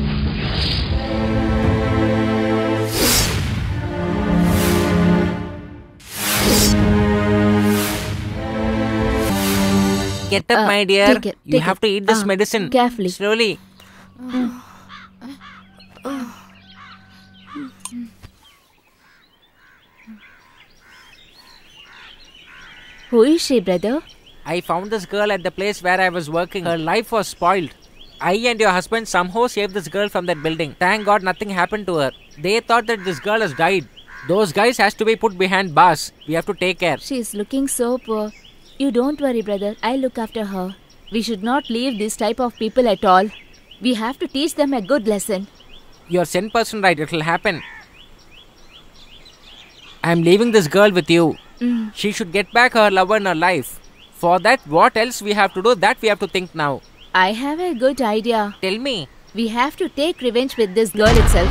Get up, my dear. take it, You take have it. to eat this medicine. Carefully. Slowly. Who is she, brother? I found this girl at the place where I was working. Her life was spoiled. I and your husband somehow saved this girl from that building. Thank God nothing happened to her. They thought that this girl has died. Those guys has to be put behind bars. We have to take care. She is looking so poor. You don't worry, brother. I'll look after her. We should not leave this type of people at all. We have to teach them a good lesson. You're 10% right. It will happen. I'm leaving this girl with you. She should get back her lover in her life. For that, what else we have to do? That we have to think now. I have a good idea. Tell me. We have to take revenge with this girl itself.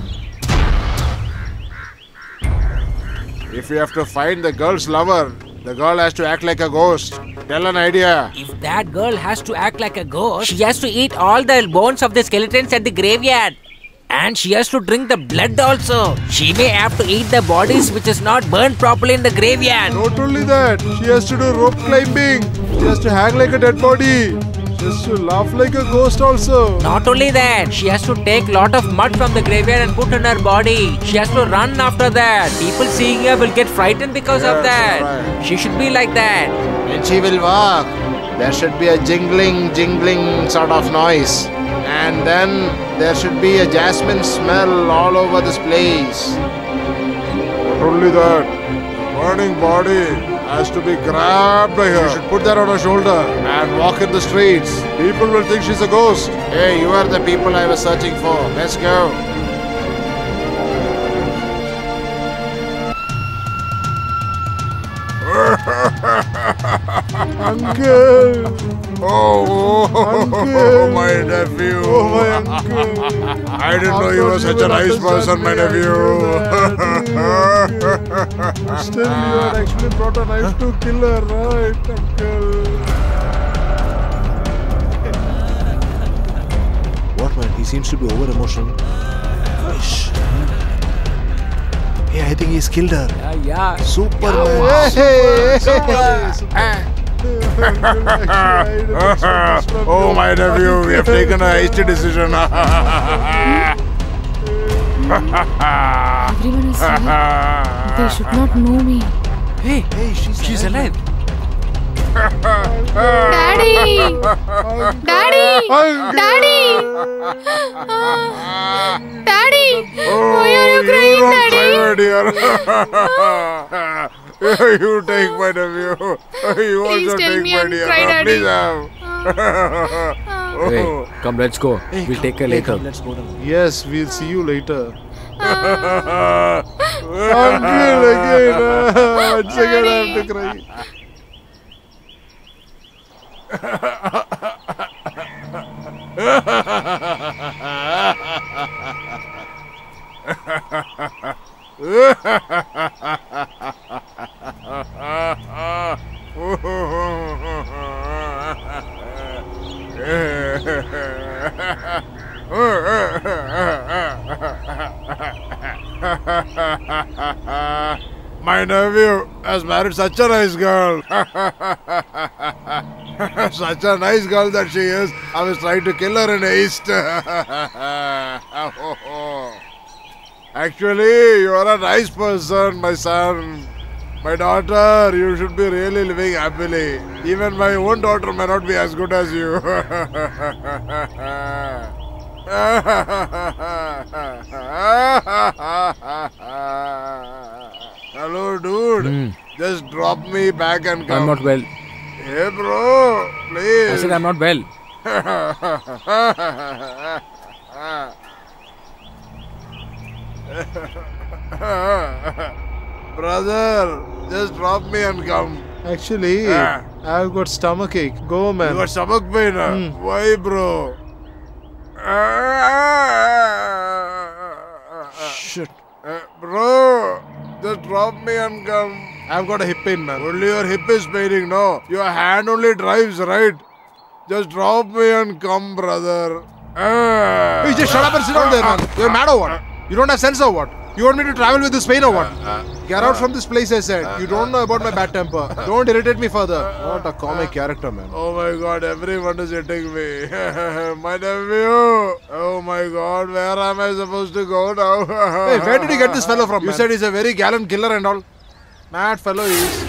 If we have to find the girl's lover, the girl has to act like a ghost. Tell an idea. If that girl has to act like a ghost, she has to eat all the bones of the skeletons at the graveyard. And she has to drink the blood also. She may have to eat the bodies which is not burned properly in the graveyard. Not only that, she has to do rope climbing. She has to hang like a dead body. She has to laugh like a ghost also. Not only that, she has to take lot of mud from the graveyard and put in her body. She has to run after that. People seeing her will get frightened because of that. right. She should be like that. When she will walk, there should be a jingling sort of noise. And then there should be a jasmine smell all over this place. Not only that, burning body has to be grabbed by her. You should put that on her shoulder and walk in the streets. People will think she's a ghost. Hey, you are the people I was searching for. Let's go. Uncle! Oh, my nephew! Oh, my uncle! I didn't know you were such a nice person, my nephew. Still, you had actually brought a knife to kill her, right, uncle? What, man? He seems to be over emotional. Hey, I think he's killed her. Yeah. Superman. Oh, my nephew, we have taken a hasty decision. Everyone is here. They should not know me. Hey, she's alive. Daddy! Daddy! Daddy! Daddy! Why are you crying, Daddy? You take my nephew. You Please also tell take me my I'm dear. crying, Daddy. Please have. Hey, come, let's go. We'll take her later. Yes, we'll see you later. Uncle again. Once again I have to cry. My nephew has married such a nice girl. Such a nice girl that she is. I was trying to kill her in haste. Actually, you are a nice person, my son. My daughter, you should be really living happily. Even my own daughter may not be as good as you. Hello, dude. Just drop me back and come. I'm not well. Hey, bro, please. I said I'm not well. Brother, just drop me and come. Actually, I've got stomachache. Go, man. You got stomach pain? Why, bro? Shit. Bro, just drop me and come. I've got a hip pain, man. Only your hip is paining, no? Your hand only drives, right? Just drop me and come, brother. Hey, just shut up and sit down there, man. You're mad or what? You don't have sense or what? You want me to travel with this pain or what? Get out from this place, I said. You don't know about my bad temper. Don't irritate me further. What a comic character, man. Oh my god, everyone is hitting me. My nephew. Oh my god, where am I supposed to go now? Hey, where did you get this fellow from, You man? said he's a very gallant killer and all. Mad fellow he is.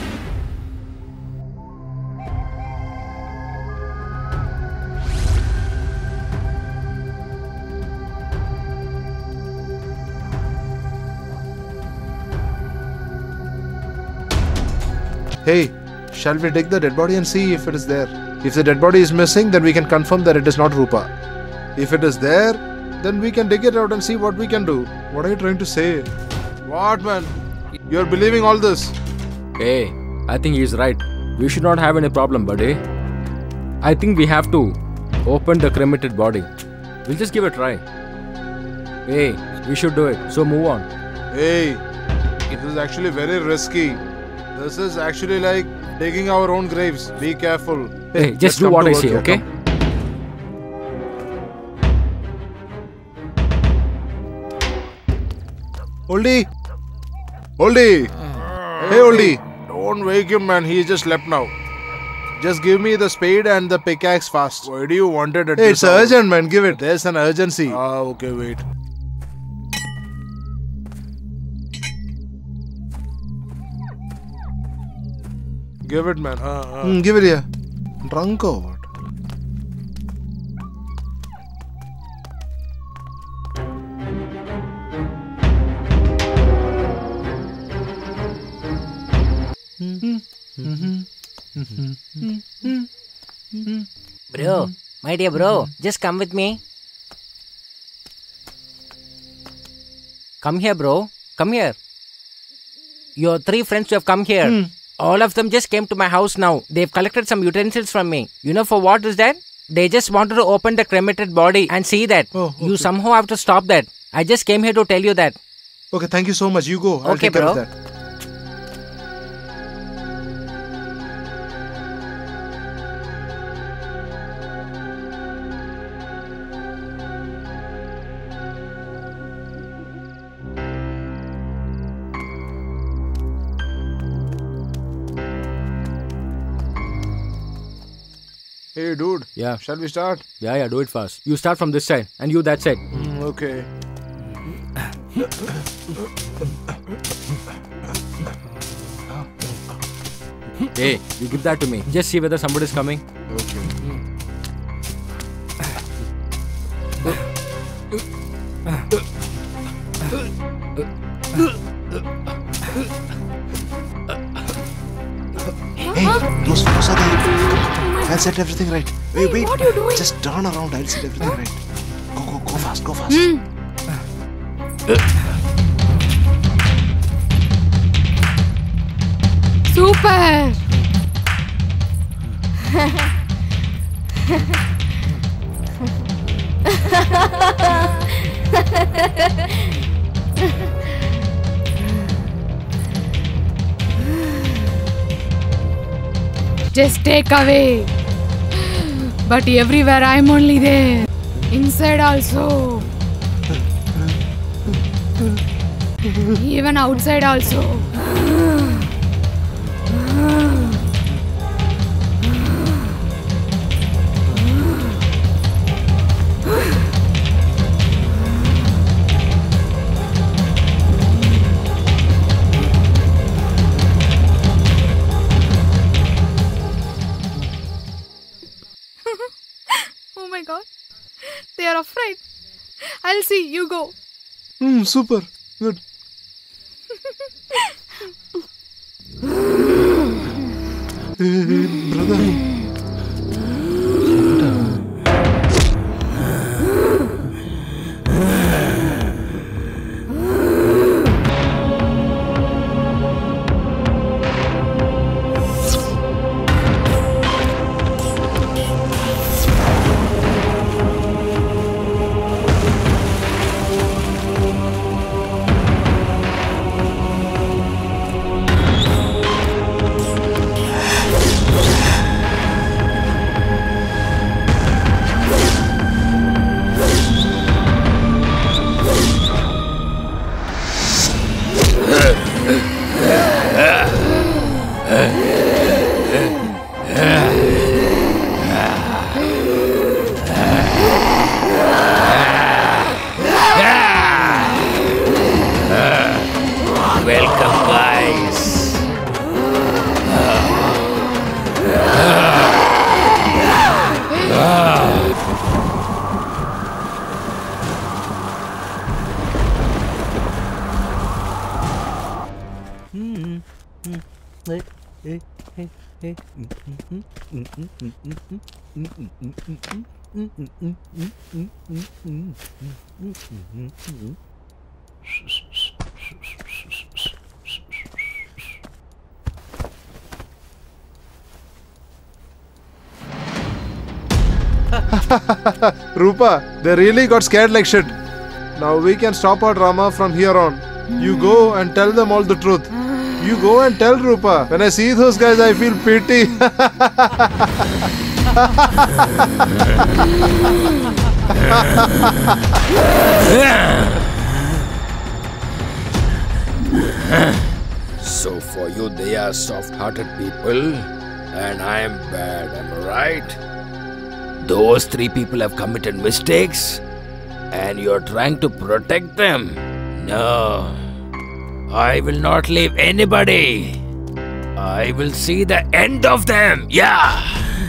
Hey, shall we dig the dead body and see if it is there? If the dead body is missing, then we can confirm that it is not Rupa. If it is there, then we can dig it out and see what we can do. What are you trying to say? What, man? You're believing all this? Hey, I think he's right. We should not have any problem, buddy. I think we have to open the cremated body. We'll just give it a try. Hey, we should do it. So move on. Hey, this is actually very risky. This is actually like digging our own graves. Be careful. Hey, let's just do come what to I work say, here. okay? Come. Oldie! Oldie! Hey, Oldie! Don't wake him, man. He just slept now. Just give me the spade and the pickaxe fast. Why do you want it at Hey, this it's hour? urgent, man. Give it. There's an urgency. Okay, wait. Give it, man. Give it here. Drunk or what? Bro, my dear bro, just come with me. Come here, bro. Come here. Your 3 friends who have come here. All of them just came to my house now. They've collected some utensils from me. You know for what is that? They just wanted to open the cremated body and see that. Oh, okay. You somehow have to stop that. I just came here to tell you that. Okay, thank you so much. You go. I'll Okay, take care of bro. that. Hey, dude. Yeah. Shall we start? Yeah, do it fast. You start from this side and you that side. Okay. Hey, you give that to me. Just see whether somebody's coming. Okay. Hey, those fellows are there. I'll set everything right. Wait. What are you doing? Just turn around. I'll set everything right. Go fast. Go fast. Super! Just take away. But everywhere I'm only there. Inside also. Even outside also. Oh my god. They are afraid. I'll see. You go. Super. Good. Brother. Welcome, guys. Rupa, they really got scared like shit. Now we can stop our drama from here on. You go and tell them all the truth. You go and tell Rupa. When I see those guys, I feel pity. So for you, they are soft-hearted people, and I am bad. Am I right? Those three people have committed mistakes, and you are trying to protect them. No, I will not leave anybody. I will see the end of them. Yeah.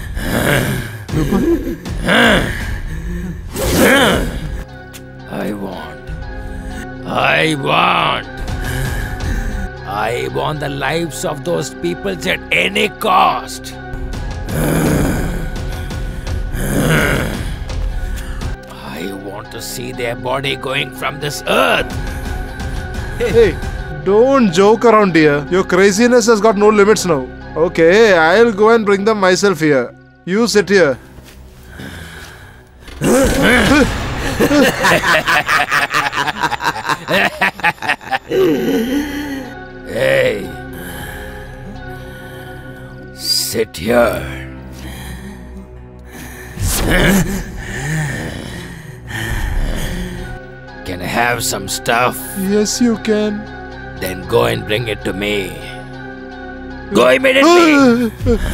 I want the lives of those people at any cost. I want to see their body going from this earth. Hey, don't joke around here. Your craziness has got no limits now. Okay, I'll go and bring them myself here. You sit here. Hey, sit here. Can I have some stuff? Yes, you can. Then go and bring it to me. Go immediately.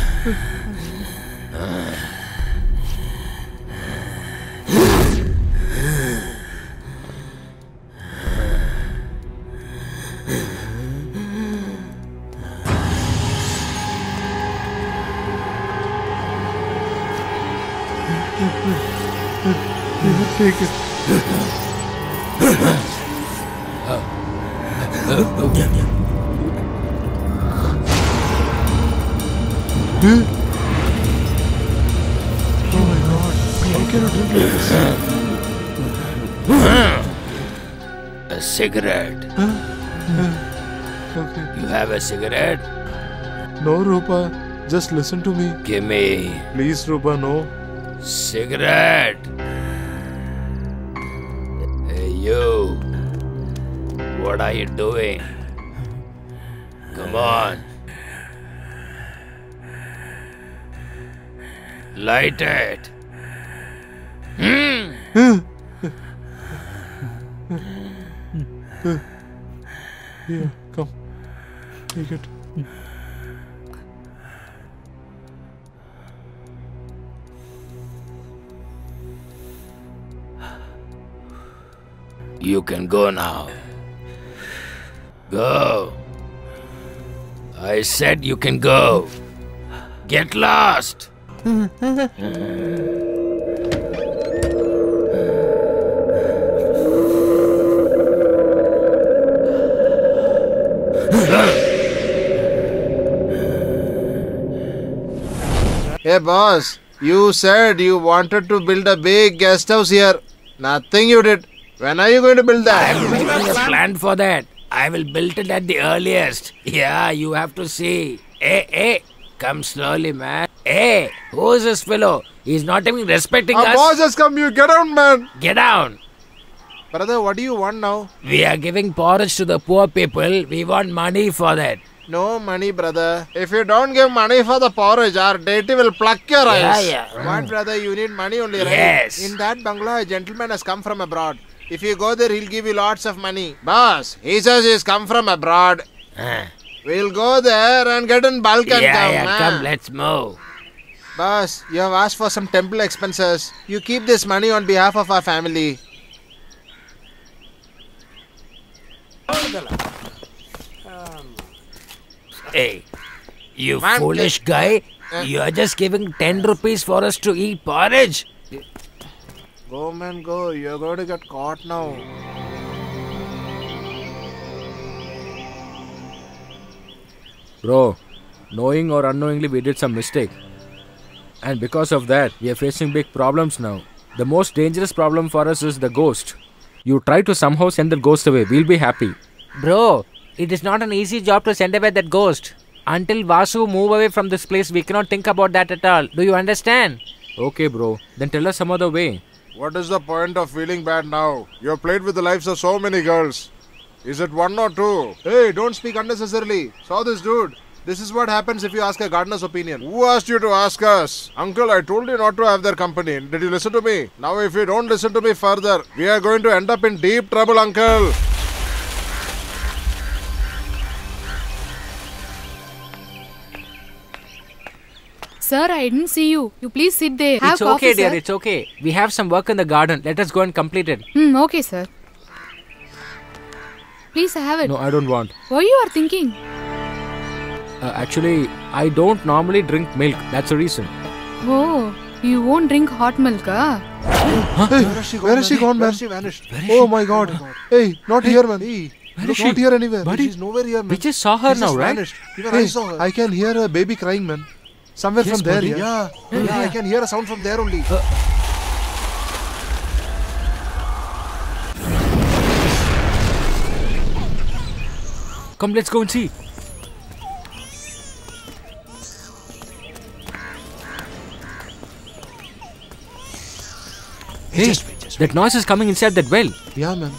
Take it. Oh my God! How can you drink this? A cigarette. Okay. You have a cigarette? No, Rupa. Just listen to me. Give me. Please, Rupa, no. Cigarette. Hey, you. What are you doing? Come on. Light it. Here, come. Take it. You can go now. Go. I said you can go. Get lost. Hey, boss. You said you wanted to build a big guest house here. Nothing you did. When are you going to build that? I'm making a plan for that. I will build it at the earliest. Yeah, you have to see. Hey, come slowly, man. Hey, who is this fellow? He's not even respecting Our us. boss has come. You get down, man. Get down. Brother, what do you want now? We are giving porridge to the poor people. We want money for that. No money, brother. If you don't give money for the porridge, our deity will pluck your eyes. Yeah. What, brother? You need money only, right? Yes. In that bungalow, a gentleman has come from abroad. If you go there, he'll give you lots of money. Boss, he says he's come from abroad. We'll go there and get in bulk and come. Come, let's move. Boss, you have asked for some temple expenses. You keep this money on behalf of our family. Hey, you Man, foolish guy. You are just giving 10 rupees for us to eat porridge. Go, man, go. You're going to get caught now. Bro, knowing or unknowingly we did some mistake. And because of that, we are facing big problems now. The most dangerous problem for us is the ghost. You try to somehow send the ghost away. We'll be happy. Bro, it is not an easy job to send away that ghost. Until Vasu move away from this place, we cannot think about that at all. Do you understand? Okay, bro. Then tell us some other way. What is the point of feeling bad now? You have played with the lives of so many girls. Is it one or two? Hey, don't speak unnecessarily. Saw this dude. This is what happens if you ask a gardener's opinion. Who asked you to ask us? Uncle, I told you not to have their company. Did you listen to me? Now if you don't listen to me further, we are going to end up in deep trouble, Uncle. Sir, I didn't see you. You please sit there. Have It's coffee, okay, dear. sir. It's okay. We have some work in the garden. Let us go and complete it. Okay, sir. Please have it. No, I don't want. What you are thinking? Actually, I don't normally drink milk. That's the reason. Oh, you won't drink hot milk, huh? Hey, where has she gone, man? She vanished. Oh my God. Hey, not here, man. Hey, Where is Not she? here anywhere. Buddy, she's nowhere here, man. we just saw her She now, just right? vanished. Even Hey, I saw her. I can hear a baby crying, man. Somewhere Yes, from there, buddy. yeah. Yeah, I can hear a sound from there only. Come, let's go and see. Hey, that noise is coming inside that well. Yeah, man.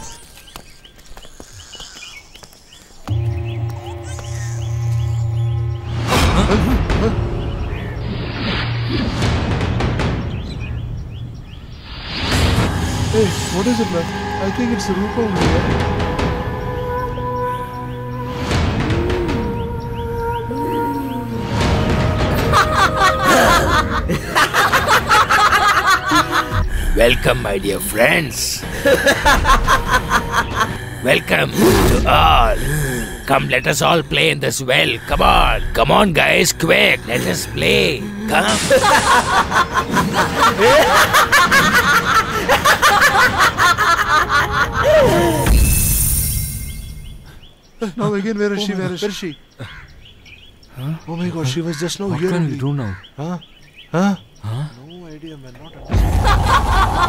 Hey, what is it, man? I think it's Rupa over here. Welcome, my dear friends. Welcome to all. Come, let us all play in this well. Come on. Come on, guys, quick. Let us play. Come. Now again, where is she? Where is she? Oh my God, she was just now What here can only. we do now? Huh? No idea, man. Not understand.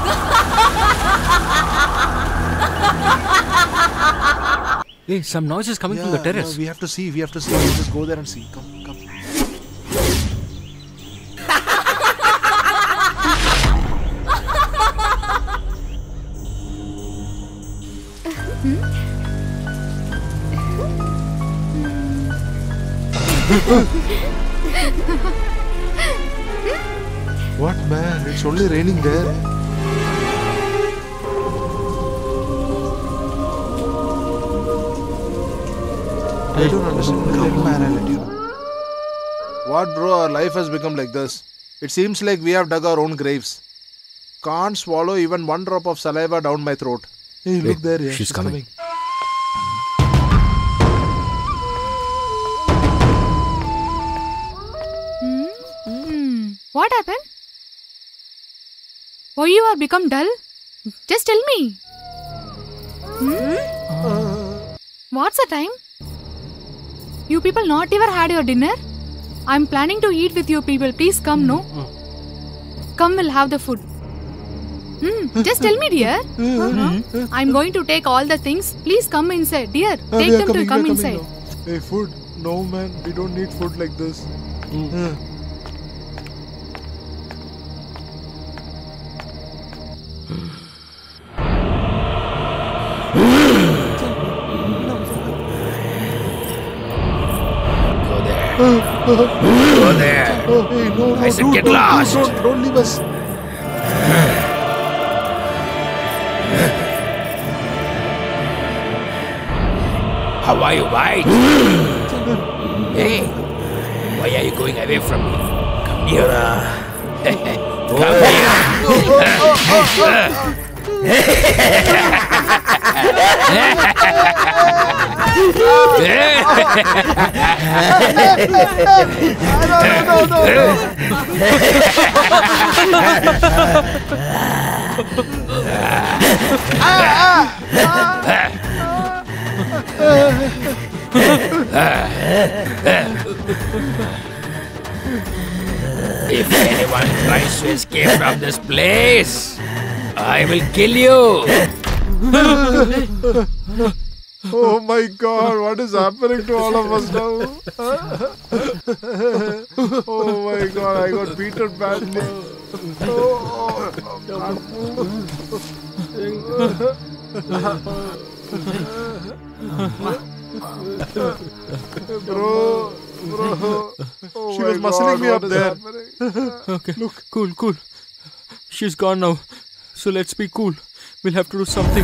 Hey, some noise is coming from the terrace. We have to see. We have to see. We'll just go there and see. Come, come. What, man? It's only raining there. I don't understand. Come, man, I'll let you know. What, bro? Our life has become like this. It seems like we have dug our own graves. Can't swallow even one drop of saliva down my throat. Hey, look there. Yeah, she's coming. What happened? Why you are become dull? Just tell me. What's the time? You people not even had your dinner? I'm planning to eat with you people. Please come, no? Come, we'll have the food. Just tell me, dear. I'm going to take all the things. Please come inside, dear. Take them to come inside. Hey, food? No, man. We don't need food like this. Go there. Go there. Hey, no, I said dude, get don't, lost. Don't leave us. How are you, White? Hey, why are you going away from me? Come nearer. If anyone tries to escape from this place, I will kill you. Oh my God, what is happening to all of us now? Oh my God, I got beaten badly. Bro. Oh She my was God, muscling me what up is there. happening? Okay, look, cool. She's gone now. So let's be cool. We'll have to do something.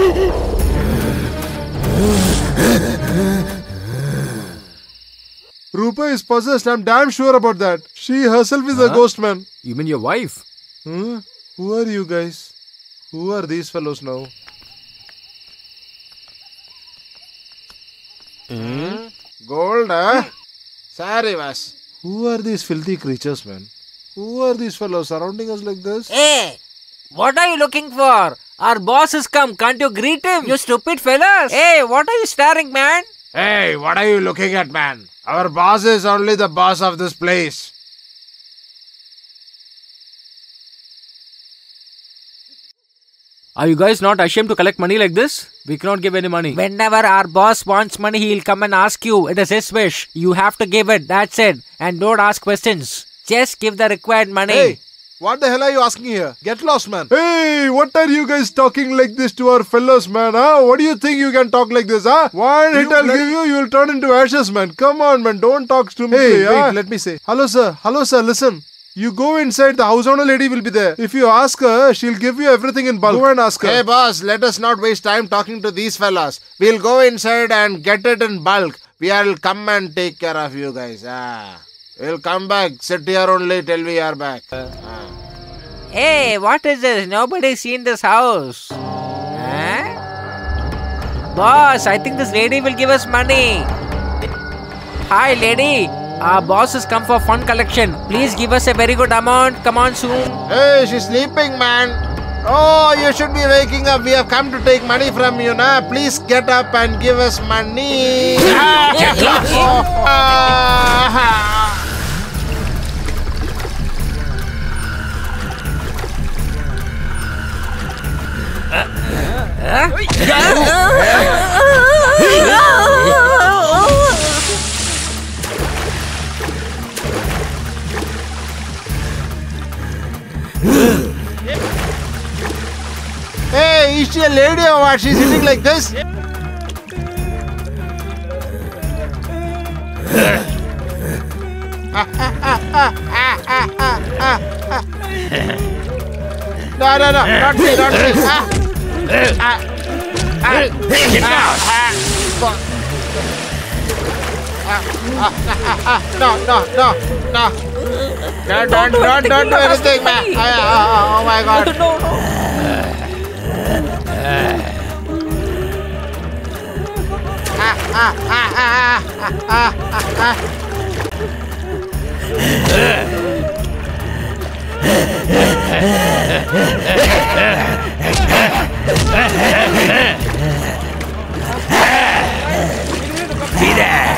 Rupa is possessed. I'm damn sure about that. She herself is a ghost, man. You mean your wife? Who are you guys? Who are these fellows now? Gold, huh? Sorry, boss. Who are these filthy creatures, man? Who are these fellows surrounding us like this? Hey, what are you looking for? Our boss has come. Can't you greet him? You stupid fellas. Hey, what are you staring, man? Hey, what are you looking at, man? Our boss is only the boss of this place. Are you guys not ashamed to collect money like this? We cannot give any money. Whenever our boss wants money, he'll come and ask you. It is his wish. You have to give it. That's it. And don't ask questions. Just give the required money. Hey, what the hell are you asking here? Get lost, man. Hey, what are you guys talking like this to our fellows, man? Huh? What do you think you can talk like this, huh? One hit I'll give you, you'll turn into ashes, man. Come on, man. Don't talk stupidly. Hey, wait, let me say. Hello, sir. Hello, sir. Listen. You go inside, the house owner lady will be there. If you ask her, she'll give you everything in bulk. Go and ask her. Hey, boss, let us not waste time talking to these fellas. We'll go inside and get it in bulk. We'll come and take care of you guys. We'll come back. Sit here only till we are back. Hey, what is this? Nobody's seen this house. Huh? Boss, I think this lady will give us money. Hi, lady. Our boss has come for fund collection. Please give us a very good amount. Come on soon. Hey, she's sleeping, man. Oh, you should be waking up. We have come to take money from you now. Please get up and give us money. Get lost. Hey, is she a lady or what? She's sitting like this? No, not me, not me. Get out. No. Don't do anything, man. Oh my God. Be there.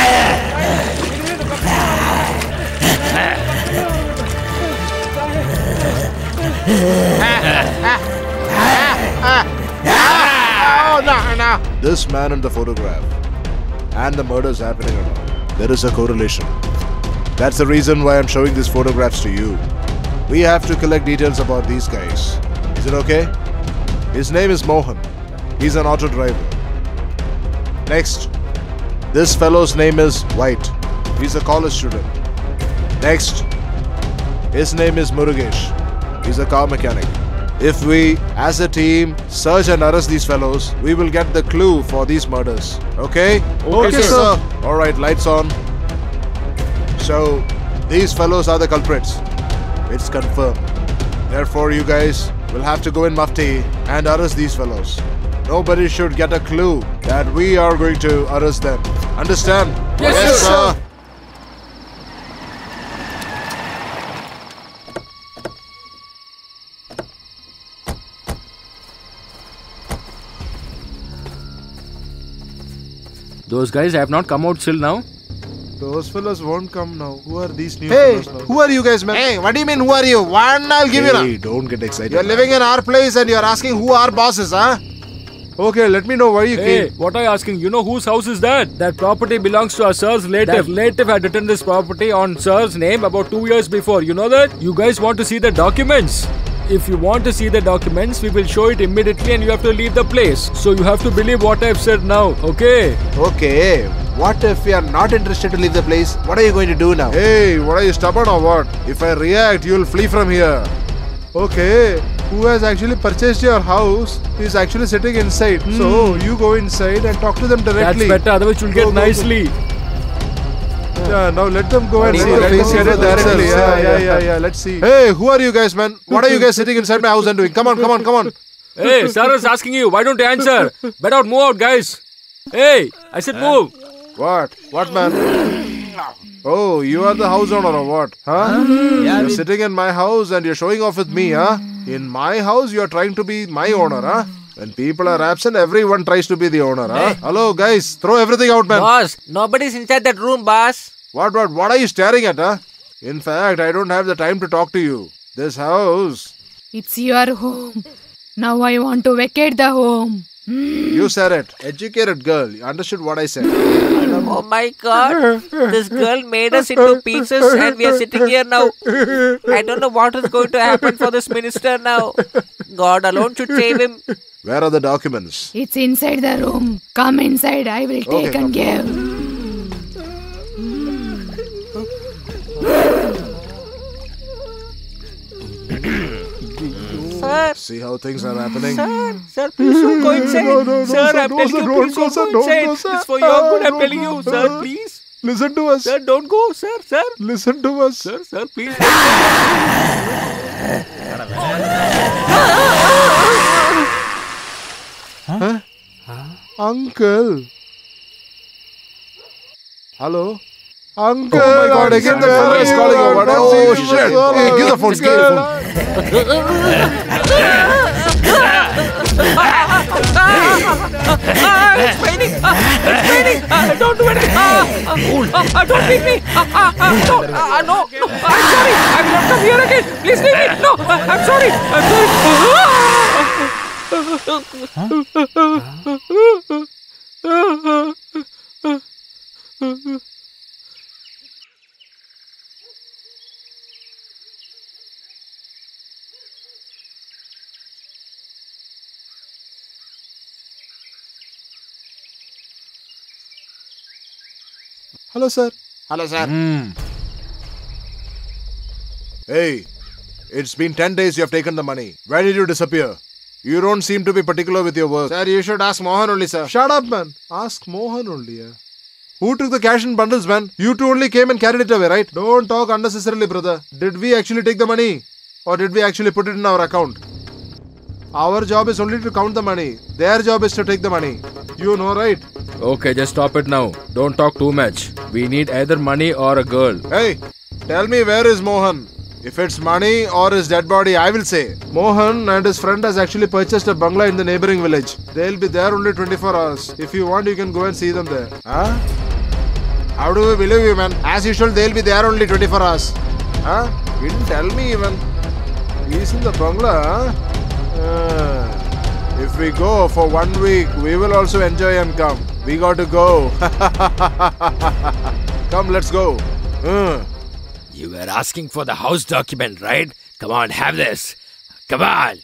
Oh, no. This man in the photograph and the murders happening around, there is a correlation. That's the reason why I'm showing these photographs to you. We have to collect details about these guys. Is it okay? His name is Mohan. He's an auto driver. Next, this fellow's name is White. He's a college student. Next, his name is Murugesh. He's a car mechanic. If we, as a team, search and arrest these fellows, we will get the clue for these murders. Okay? Okay, sir. Alright, lights on. So, these fellows are the culprits. It's confirmed. Therefore, you guys will have to go in Mufti and arrest these fellows. Nobody should get a clue that we are going to arrest them. Understand? Yes, sir. Those guys have not come out till now. Those fellows won't come now. Who are these new Hey, fellows now? who are you guys, man? Hey, what do you mean, who are you? One I'll give you now. Hey, don't get excited. You're living in our place and you're asking who our boss is, huh? Okay, let me know why you Hey, came. what are you asking? You know whose house is that? That property belongs to our sir's relative. That relative had written this property on sir's name about 2 years before. You know that? You guys want to see the documents? If you want to see the documents, we will show it immediately and you have to leave the place. So you have to believe what I've said now, okay? Okay, what if we are not interested to leave the place? What are you going to do now? Hey, what are you stubborn or what? If I react, you'll flee from here. Okay, who has actually purchased your house is actually sitting inside. So you go inside and talk to them directly. That's better, otherwise you'll get nicely. Yeah, now let them go and see the things directly. Yeah. Let's see. Hey, who are you guys, man? What are you guys sitting inside my house and doing? Come on. Hey, Sarah's asking you. Why don't you answer? Better move out, guys. Hey, I said move. What? What, man? Oh, you are the house owner or what? Huh? You're sitting in my house and you're showing off with me, huh? In my house, you're trying to be my owner, huh? When people are absent, everyone tries to be the owner, huh? Hello, guys, throw everything out, man. Boss, nobody's inside that room, boss. What are you staring at, huh? In fact, I don't have the time to talk to you. This house... It's your home. Now I want to vacate the home. You said it. Educated girl. You understood what I said. Oh my god. This girl made us into pieces and we are sitting here now. I don't know what is going to happen for this minister now. God alone should save him. Where are the documents? It's inside the room. Come inside. I will take and give. Sir. See how things are happening? Sir, please don't go inside. Sir, I'm telling you, please don't go inside. It's for your good, I'm telling you. Sir, please. Listen to us. Sir, don't go, sir. Listen to us. Sir, please. Huh? Uncle. Hello? Uncle. Oh my God, again the phone is calling over. Oh shit. Hey, give the phone. It's raining. Don't do anything. Don't beat me. No. I'm sorry. I will not come here again. Please leave me. No. I'm sorry. Hello, sir. Hey, it's been 10 days you have taken the money. Where did you disappear? You don't seem to be particular with your work. Sir, you should ask Mohan only, sir. Shut up, man. Ask Mohan only, yeah. Who took the cash in bundles, man? You two only came and carried it away, right? Don't talk unnecessarily, brother. Did we actually take the money? Or did we actually put it in our account? Our job is only to count the money. Their job is to take the money. You know, right? Okay, just stop it now. Don't talk too much. We need either money or a girl. Hey, tell me where is Mohan? If it's money or his dead body, I will say. Mohan and his friend has actually purchased a bungalow in the neighboring village. They'll be there only 24 hours. If you want, you can go and see them there. Huh? How do we believe you, man? As usual, they'll be there only 24 hours. Huh? You didn't tell me even. He's in the bungalow, huh? If we go for 1 week, we will also enjoy and come. We got to go. Come, let's go. You were asking for the house document, right? Come on, have this. Come on.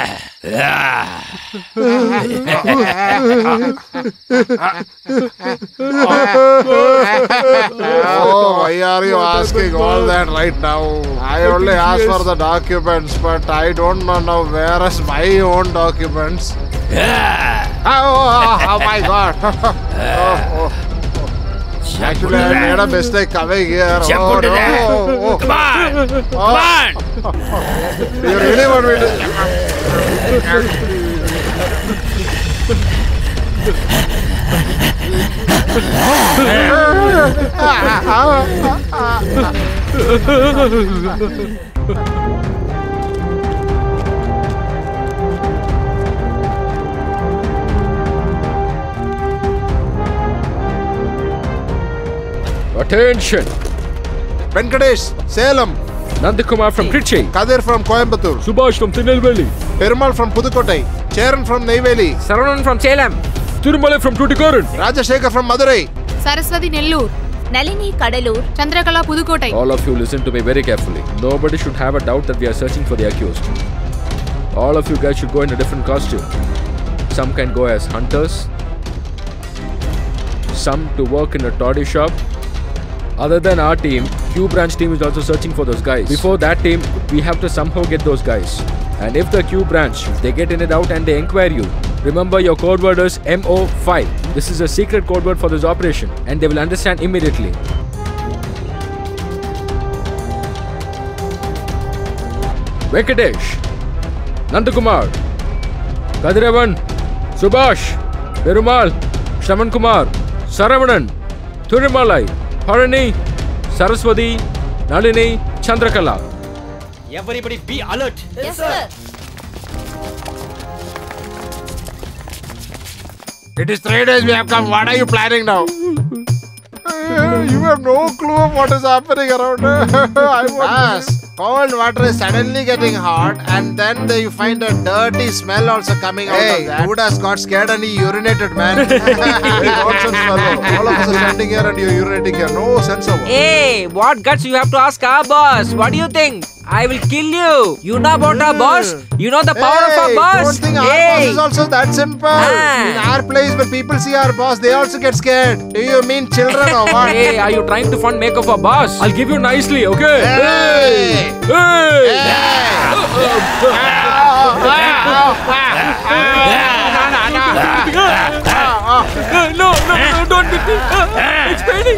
Oh, why are you asking all that right now? I only asked for the documents, but I don't know now where is my own documents. Oh my God. Actually, I made a mistake coming here. Jump into that. Come on. You really want me Attention! Venkatesh, Salem. Nandakumar from Trichy. Kadir from Coimbatore. Subhash from Tirunelveli. Perumal from Pudukottai. Charan from Neyveli. Saravanan from Salem. Tirumala from Tuticorin. Rajashekar from Madurai. Saraswati Nellur. Nalini Kadalur. Chandrakala Pudukottai. All of you listen to me very carefully. Nobody should have a doubt that we are searching for the accused. All of you guys should go in a different costume. Some can go as hunters. Some to work in a toddy shop. Other than our team, Q branch team is also searching for those guys. Before that team, we have to somehow get those guys. And if the Q branch, they get in a doubt and they inquire you, remember your code word is MO5. This is a secret code word for this operation and they will understand immediately. Venkatesh, Nandakumar, Kadiravan, Subhash, Perumal, Shravan Kumar, Saravanan, Thurimalai, Harani, Saraswati, Nalini, Chandrakala. Everybody be alert. Yes, sir. It is 3 days we have come. What are you planning now? You have no clue of what is happening around. Yes, cold water is suddenly getting hot, and then you find a dirty smell also coming out of that. Buddha got scared and he urinated, man. Nonsense fellow. All of us are standing here and you're urinating here. No sense of it. Hey, what guts you have to ask our boss? What do you think? I will kill you. You know about our boss? You know the power of our boss? Don't think our boss is also that simple. In our place, when people see our boss, they also get scared. Do you mean children or what? Hey, are you trying to fund make of our boss? I'll give you nicely, okay? Hey! No, don't beat me. It's paining.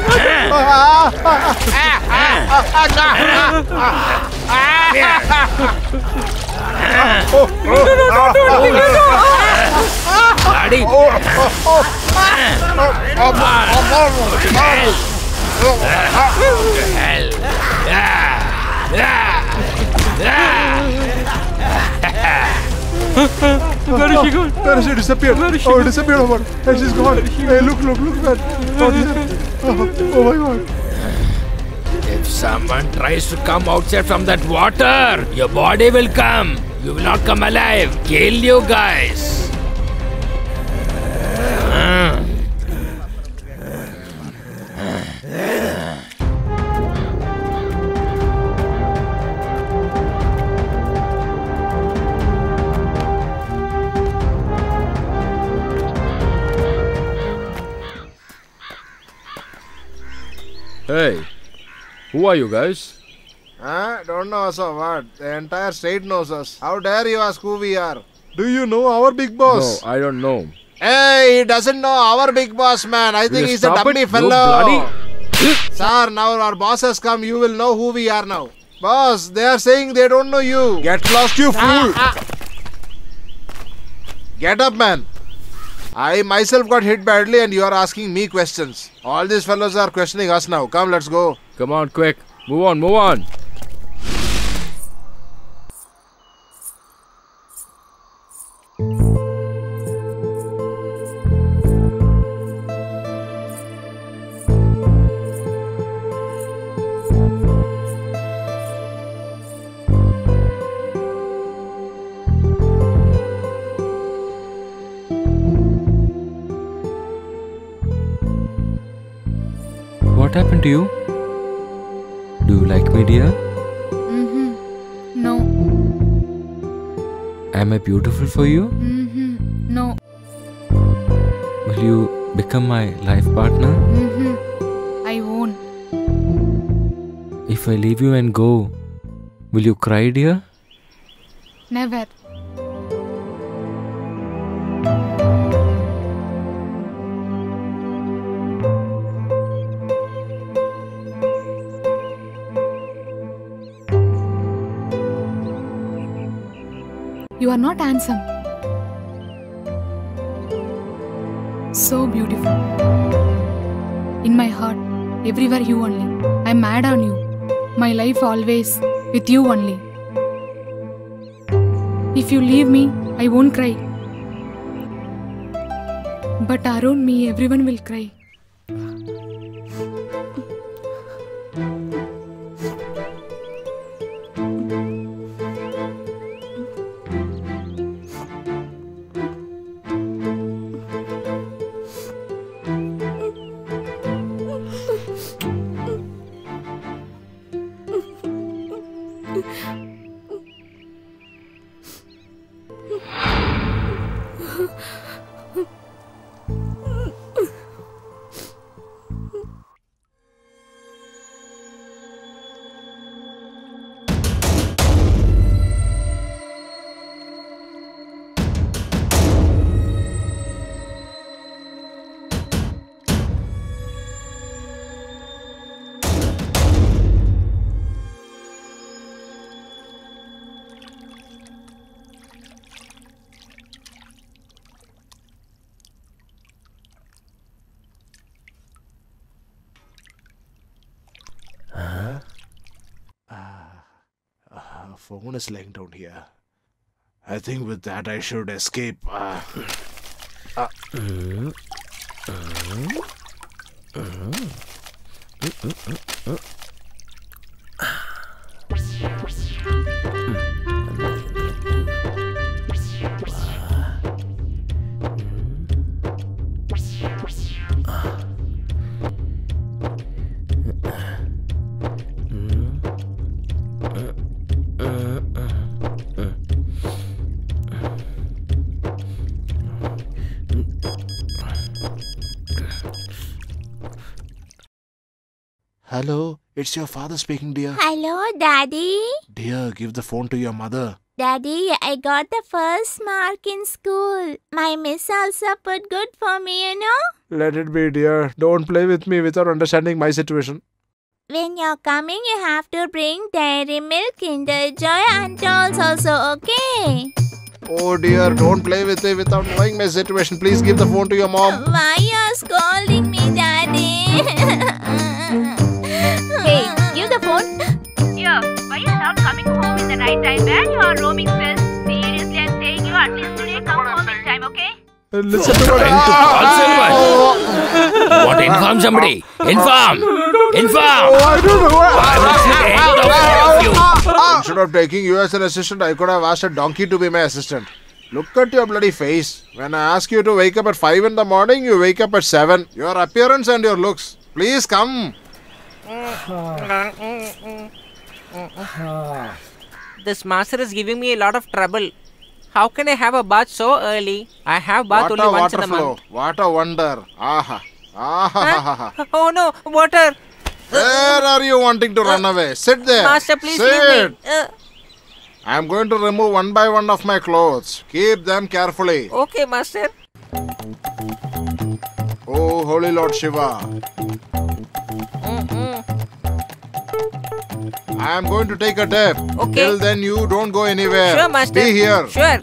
Where is she gone? Where is she disappeared? Oh, disappeared over. And she's gone. Hey, look, man. Oh my God. If someone tries to come outside from that water, your body will come. You will not come alive. Kill you guys. Hey, who are you guys? Don't know us or what? The entire state knows us. How dare you ask who we are? Do you know our big boss? No, I don't know. Hey, he doesn't know our big boss, man. I think he's a dummy You fellow. bloody... Sir, now our boss has come. You will know who we are now. Boss, they are saying they don't know you. Get lost, you fool. Get up, man. I myself got hit badly and you are asking me questions. All these fellows are questioning us now. Come, let's go. Come on, quick. Move on. What happened to you? Do you like me, dear? No. Am I beautiful for you? No. Will you become my life partner? I won't. If I leave you and go, will you cry, dear? Never. You are not handsome. So beautiful. In my heart, everywhere you only. I'm mad on you. My life always with you only. If you leave me, I won't cry. But around me, everyone will cry. phone is laying down here. I think with that I should escape. Hello, it's your father speaking, dear. Hello, Daddy. Dear, give the phone to your mother. Daddy, I got the first mark in school. My miss also put good for me, you know. Let it be, dear. Don't play with me without understanding my situation. When you're coming, you have to bring Dairy Milk, Kinder Joy and dolls also, okay? Oh dear, don't play with me without knowing my situation. Please give the phone to your mom. Why you're scolding me, Daddy? Hey, give the phone. Here, why you not coming home in the right time? Where you are roaming still? Seriously, I'm saying you at least today come home in time, okay? Listen to what Want to inform somebody? Inform! Inform! I don't know. Instead of taking you as an assistant, I could have asked a donkey to be my assistant. Look at your bloody face. When I ask you to wake up at 5 in the morning, you wake up at 7. Your appearance and your looks. Please come. This master is giving me a lot of trouble. How can I have a bath so early? I have bath What only a once in water a month. flow. What a wonder. Aha. Aha. Oh no, water! Where are you wanting to run away? Sit there. Master, please Sit. leave me. I am going to remove one by one of my clothes. Keep them carefully. Okay, master. Oh, Holy Lord Shiva. I am going to take a dip. Okay. Till then, you don't go anywhere. Sure, master. Be here. Sure.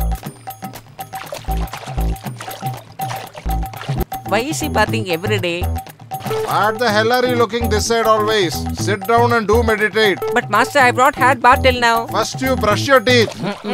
Why is he bathing every day? What the hell are you looking this side always? Sit down and do meditate. But master, I've not had bath till now. First, you brush your teeth.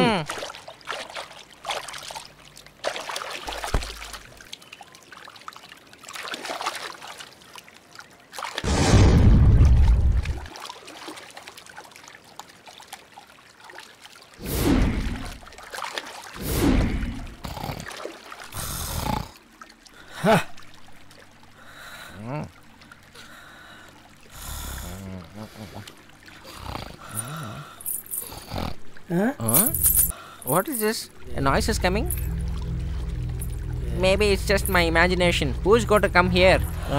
What is this? A noise is coming? Maybe it's just my imagination. Who's going to come here?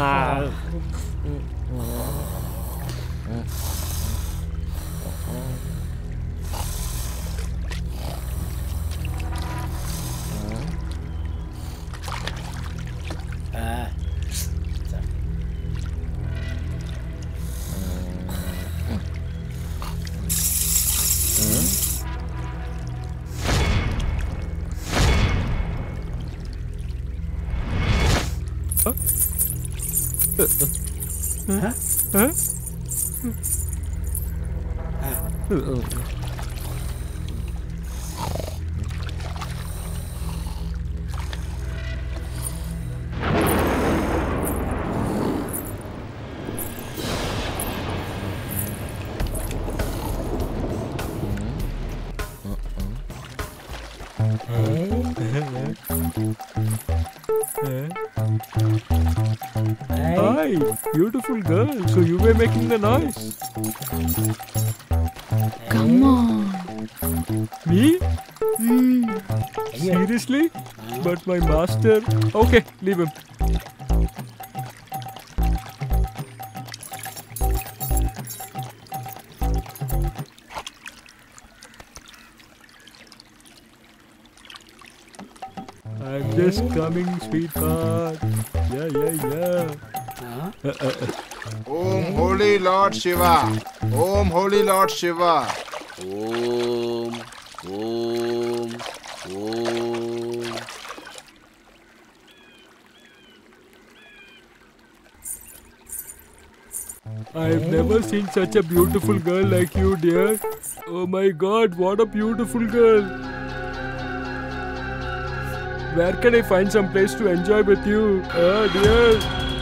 Hi, beautiful girl. So you were making the noise. Come on. Me? Seriously? But my master. Okay, leave him. I'm just coming, sweetheart. Yeah. Om Holy Lord Shiva. Om Holy Lord Shiva. Om. I've never seen such a beautiful girl like you, dear. Oh my God, what a beautiful girl. Where can I find some place to enjoy with you? Oh dear.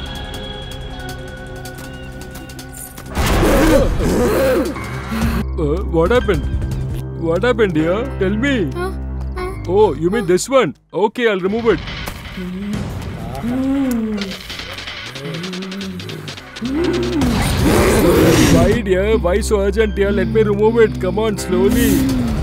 What happened? What happened, dear? Tell me. Oh, you mean this one? Okay, I'll remove it. Why, dear? Why so urgent, dear? Let me remove it. Come on, slowly.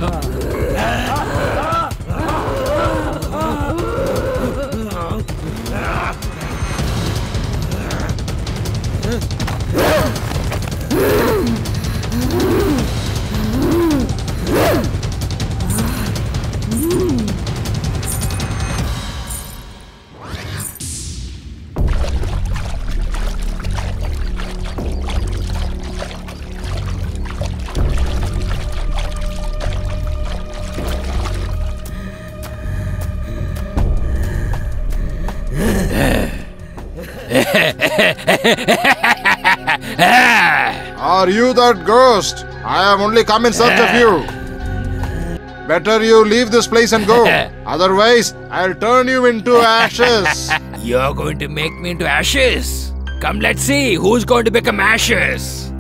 Are you that ghost? I have only come in search of you. Better you leave this place and go. Otherwise, I'll turn you into ashes. You're going to make me into ashes? Come, let's see who's going to become ashes.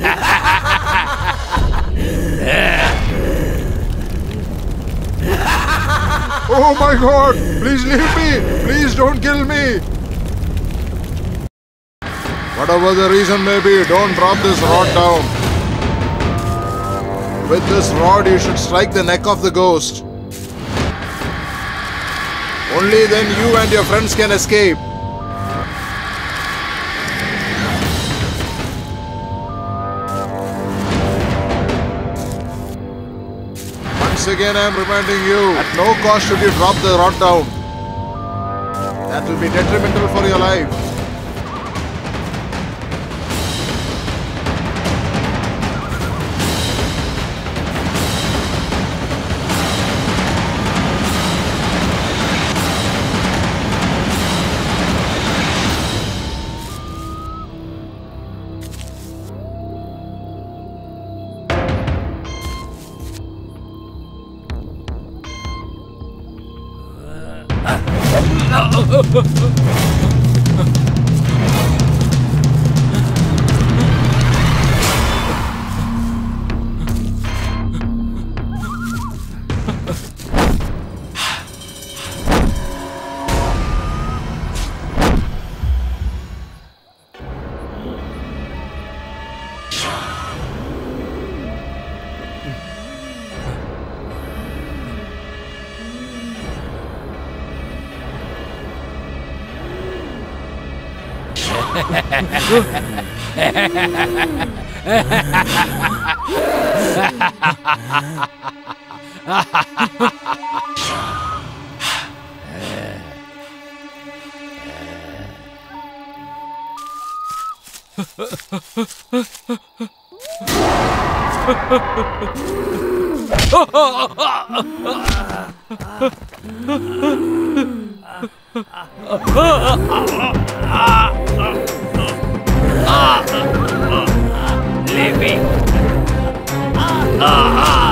Oh my God! Please leave me! Please don't kill me! Whatever the reason may be, don't drop this rod down. With this rod, you should strike the neck of the ghost. Only then you and your friends can escape. Once again, I am reminding you, at no cost should you drop the rod down. That will be detrimental for your life. Leave me.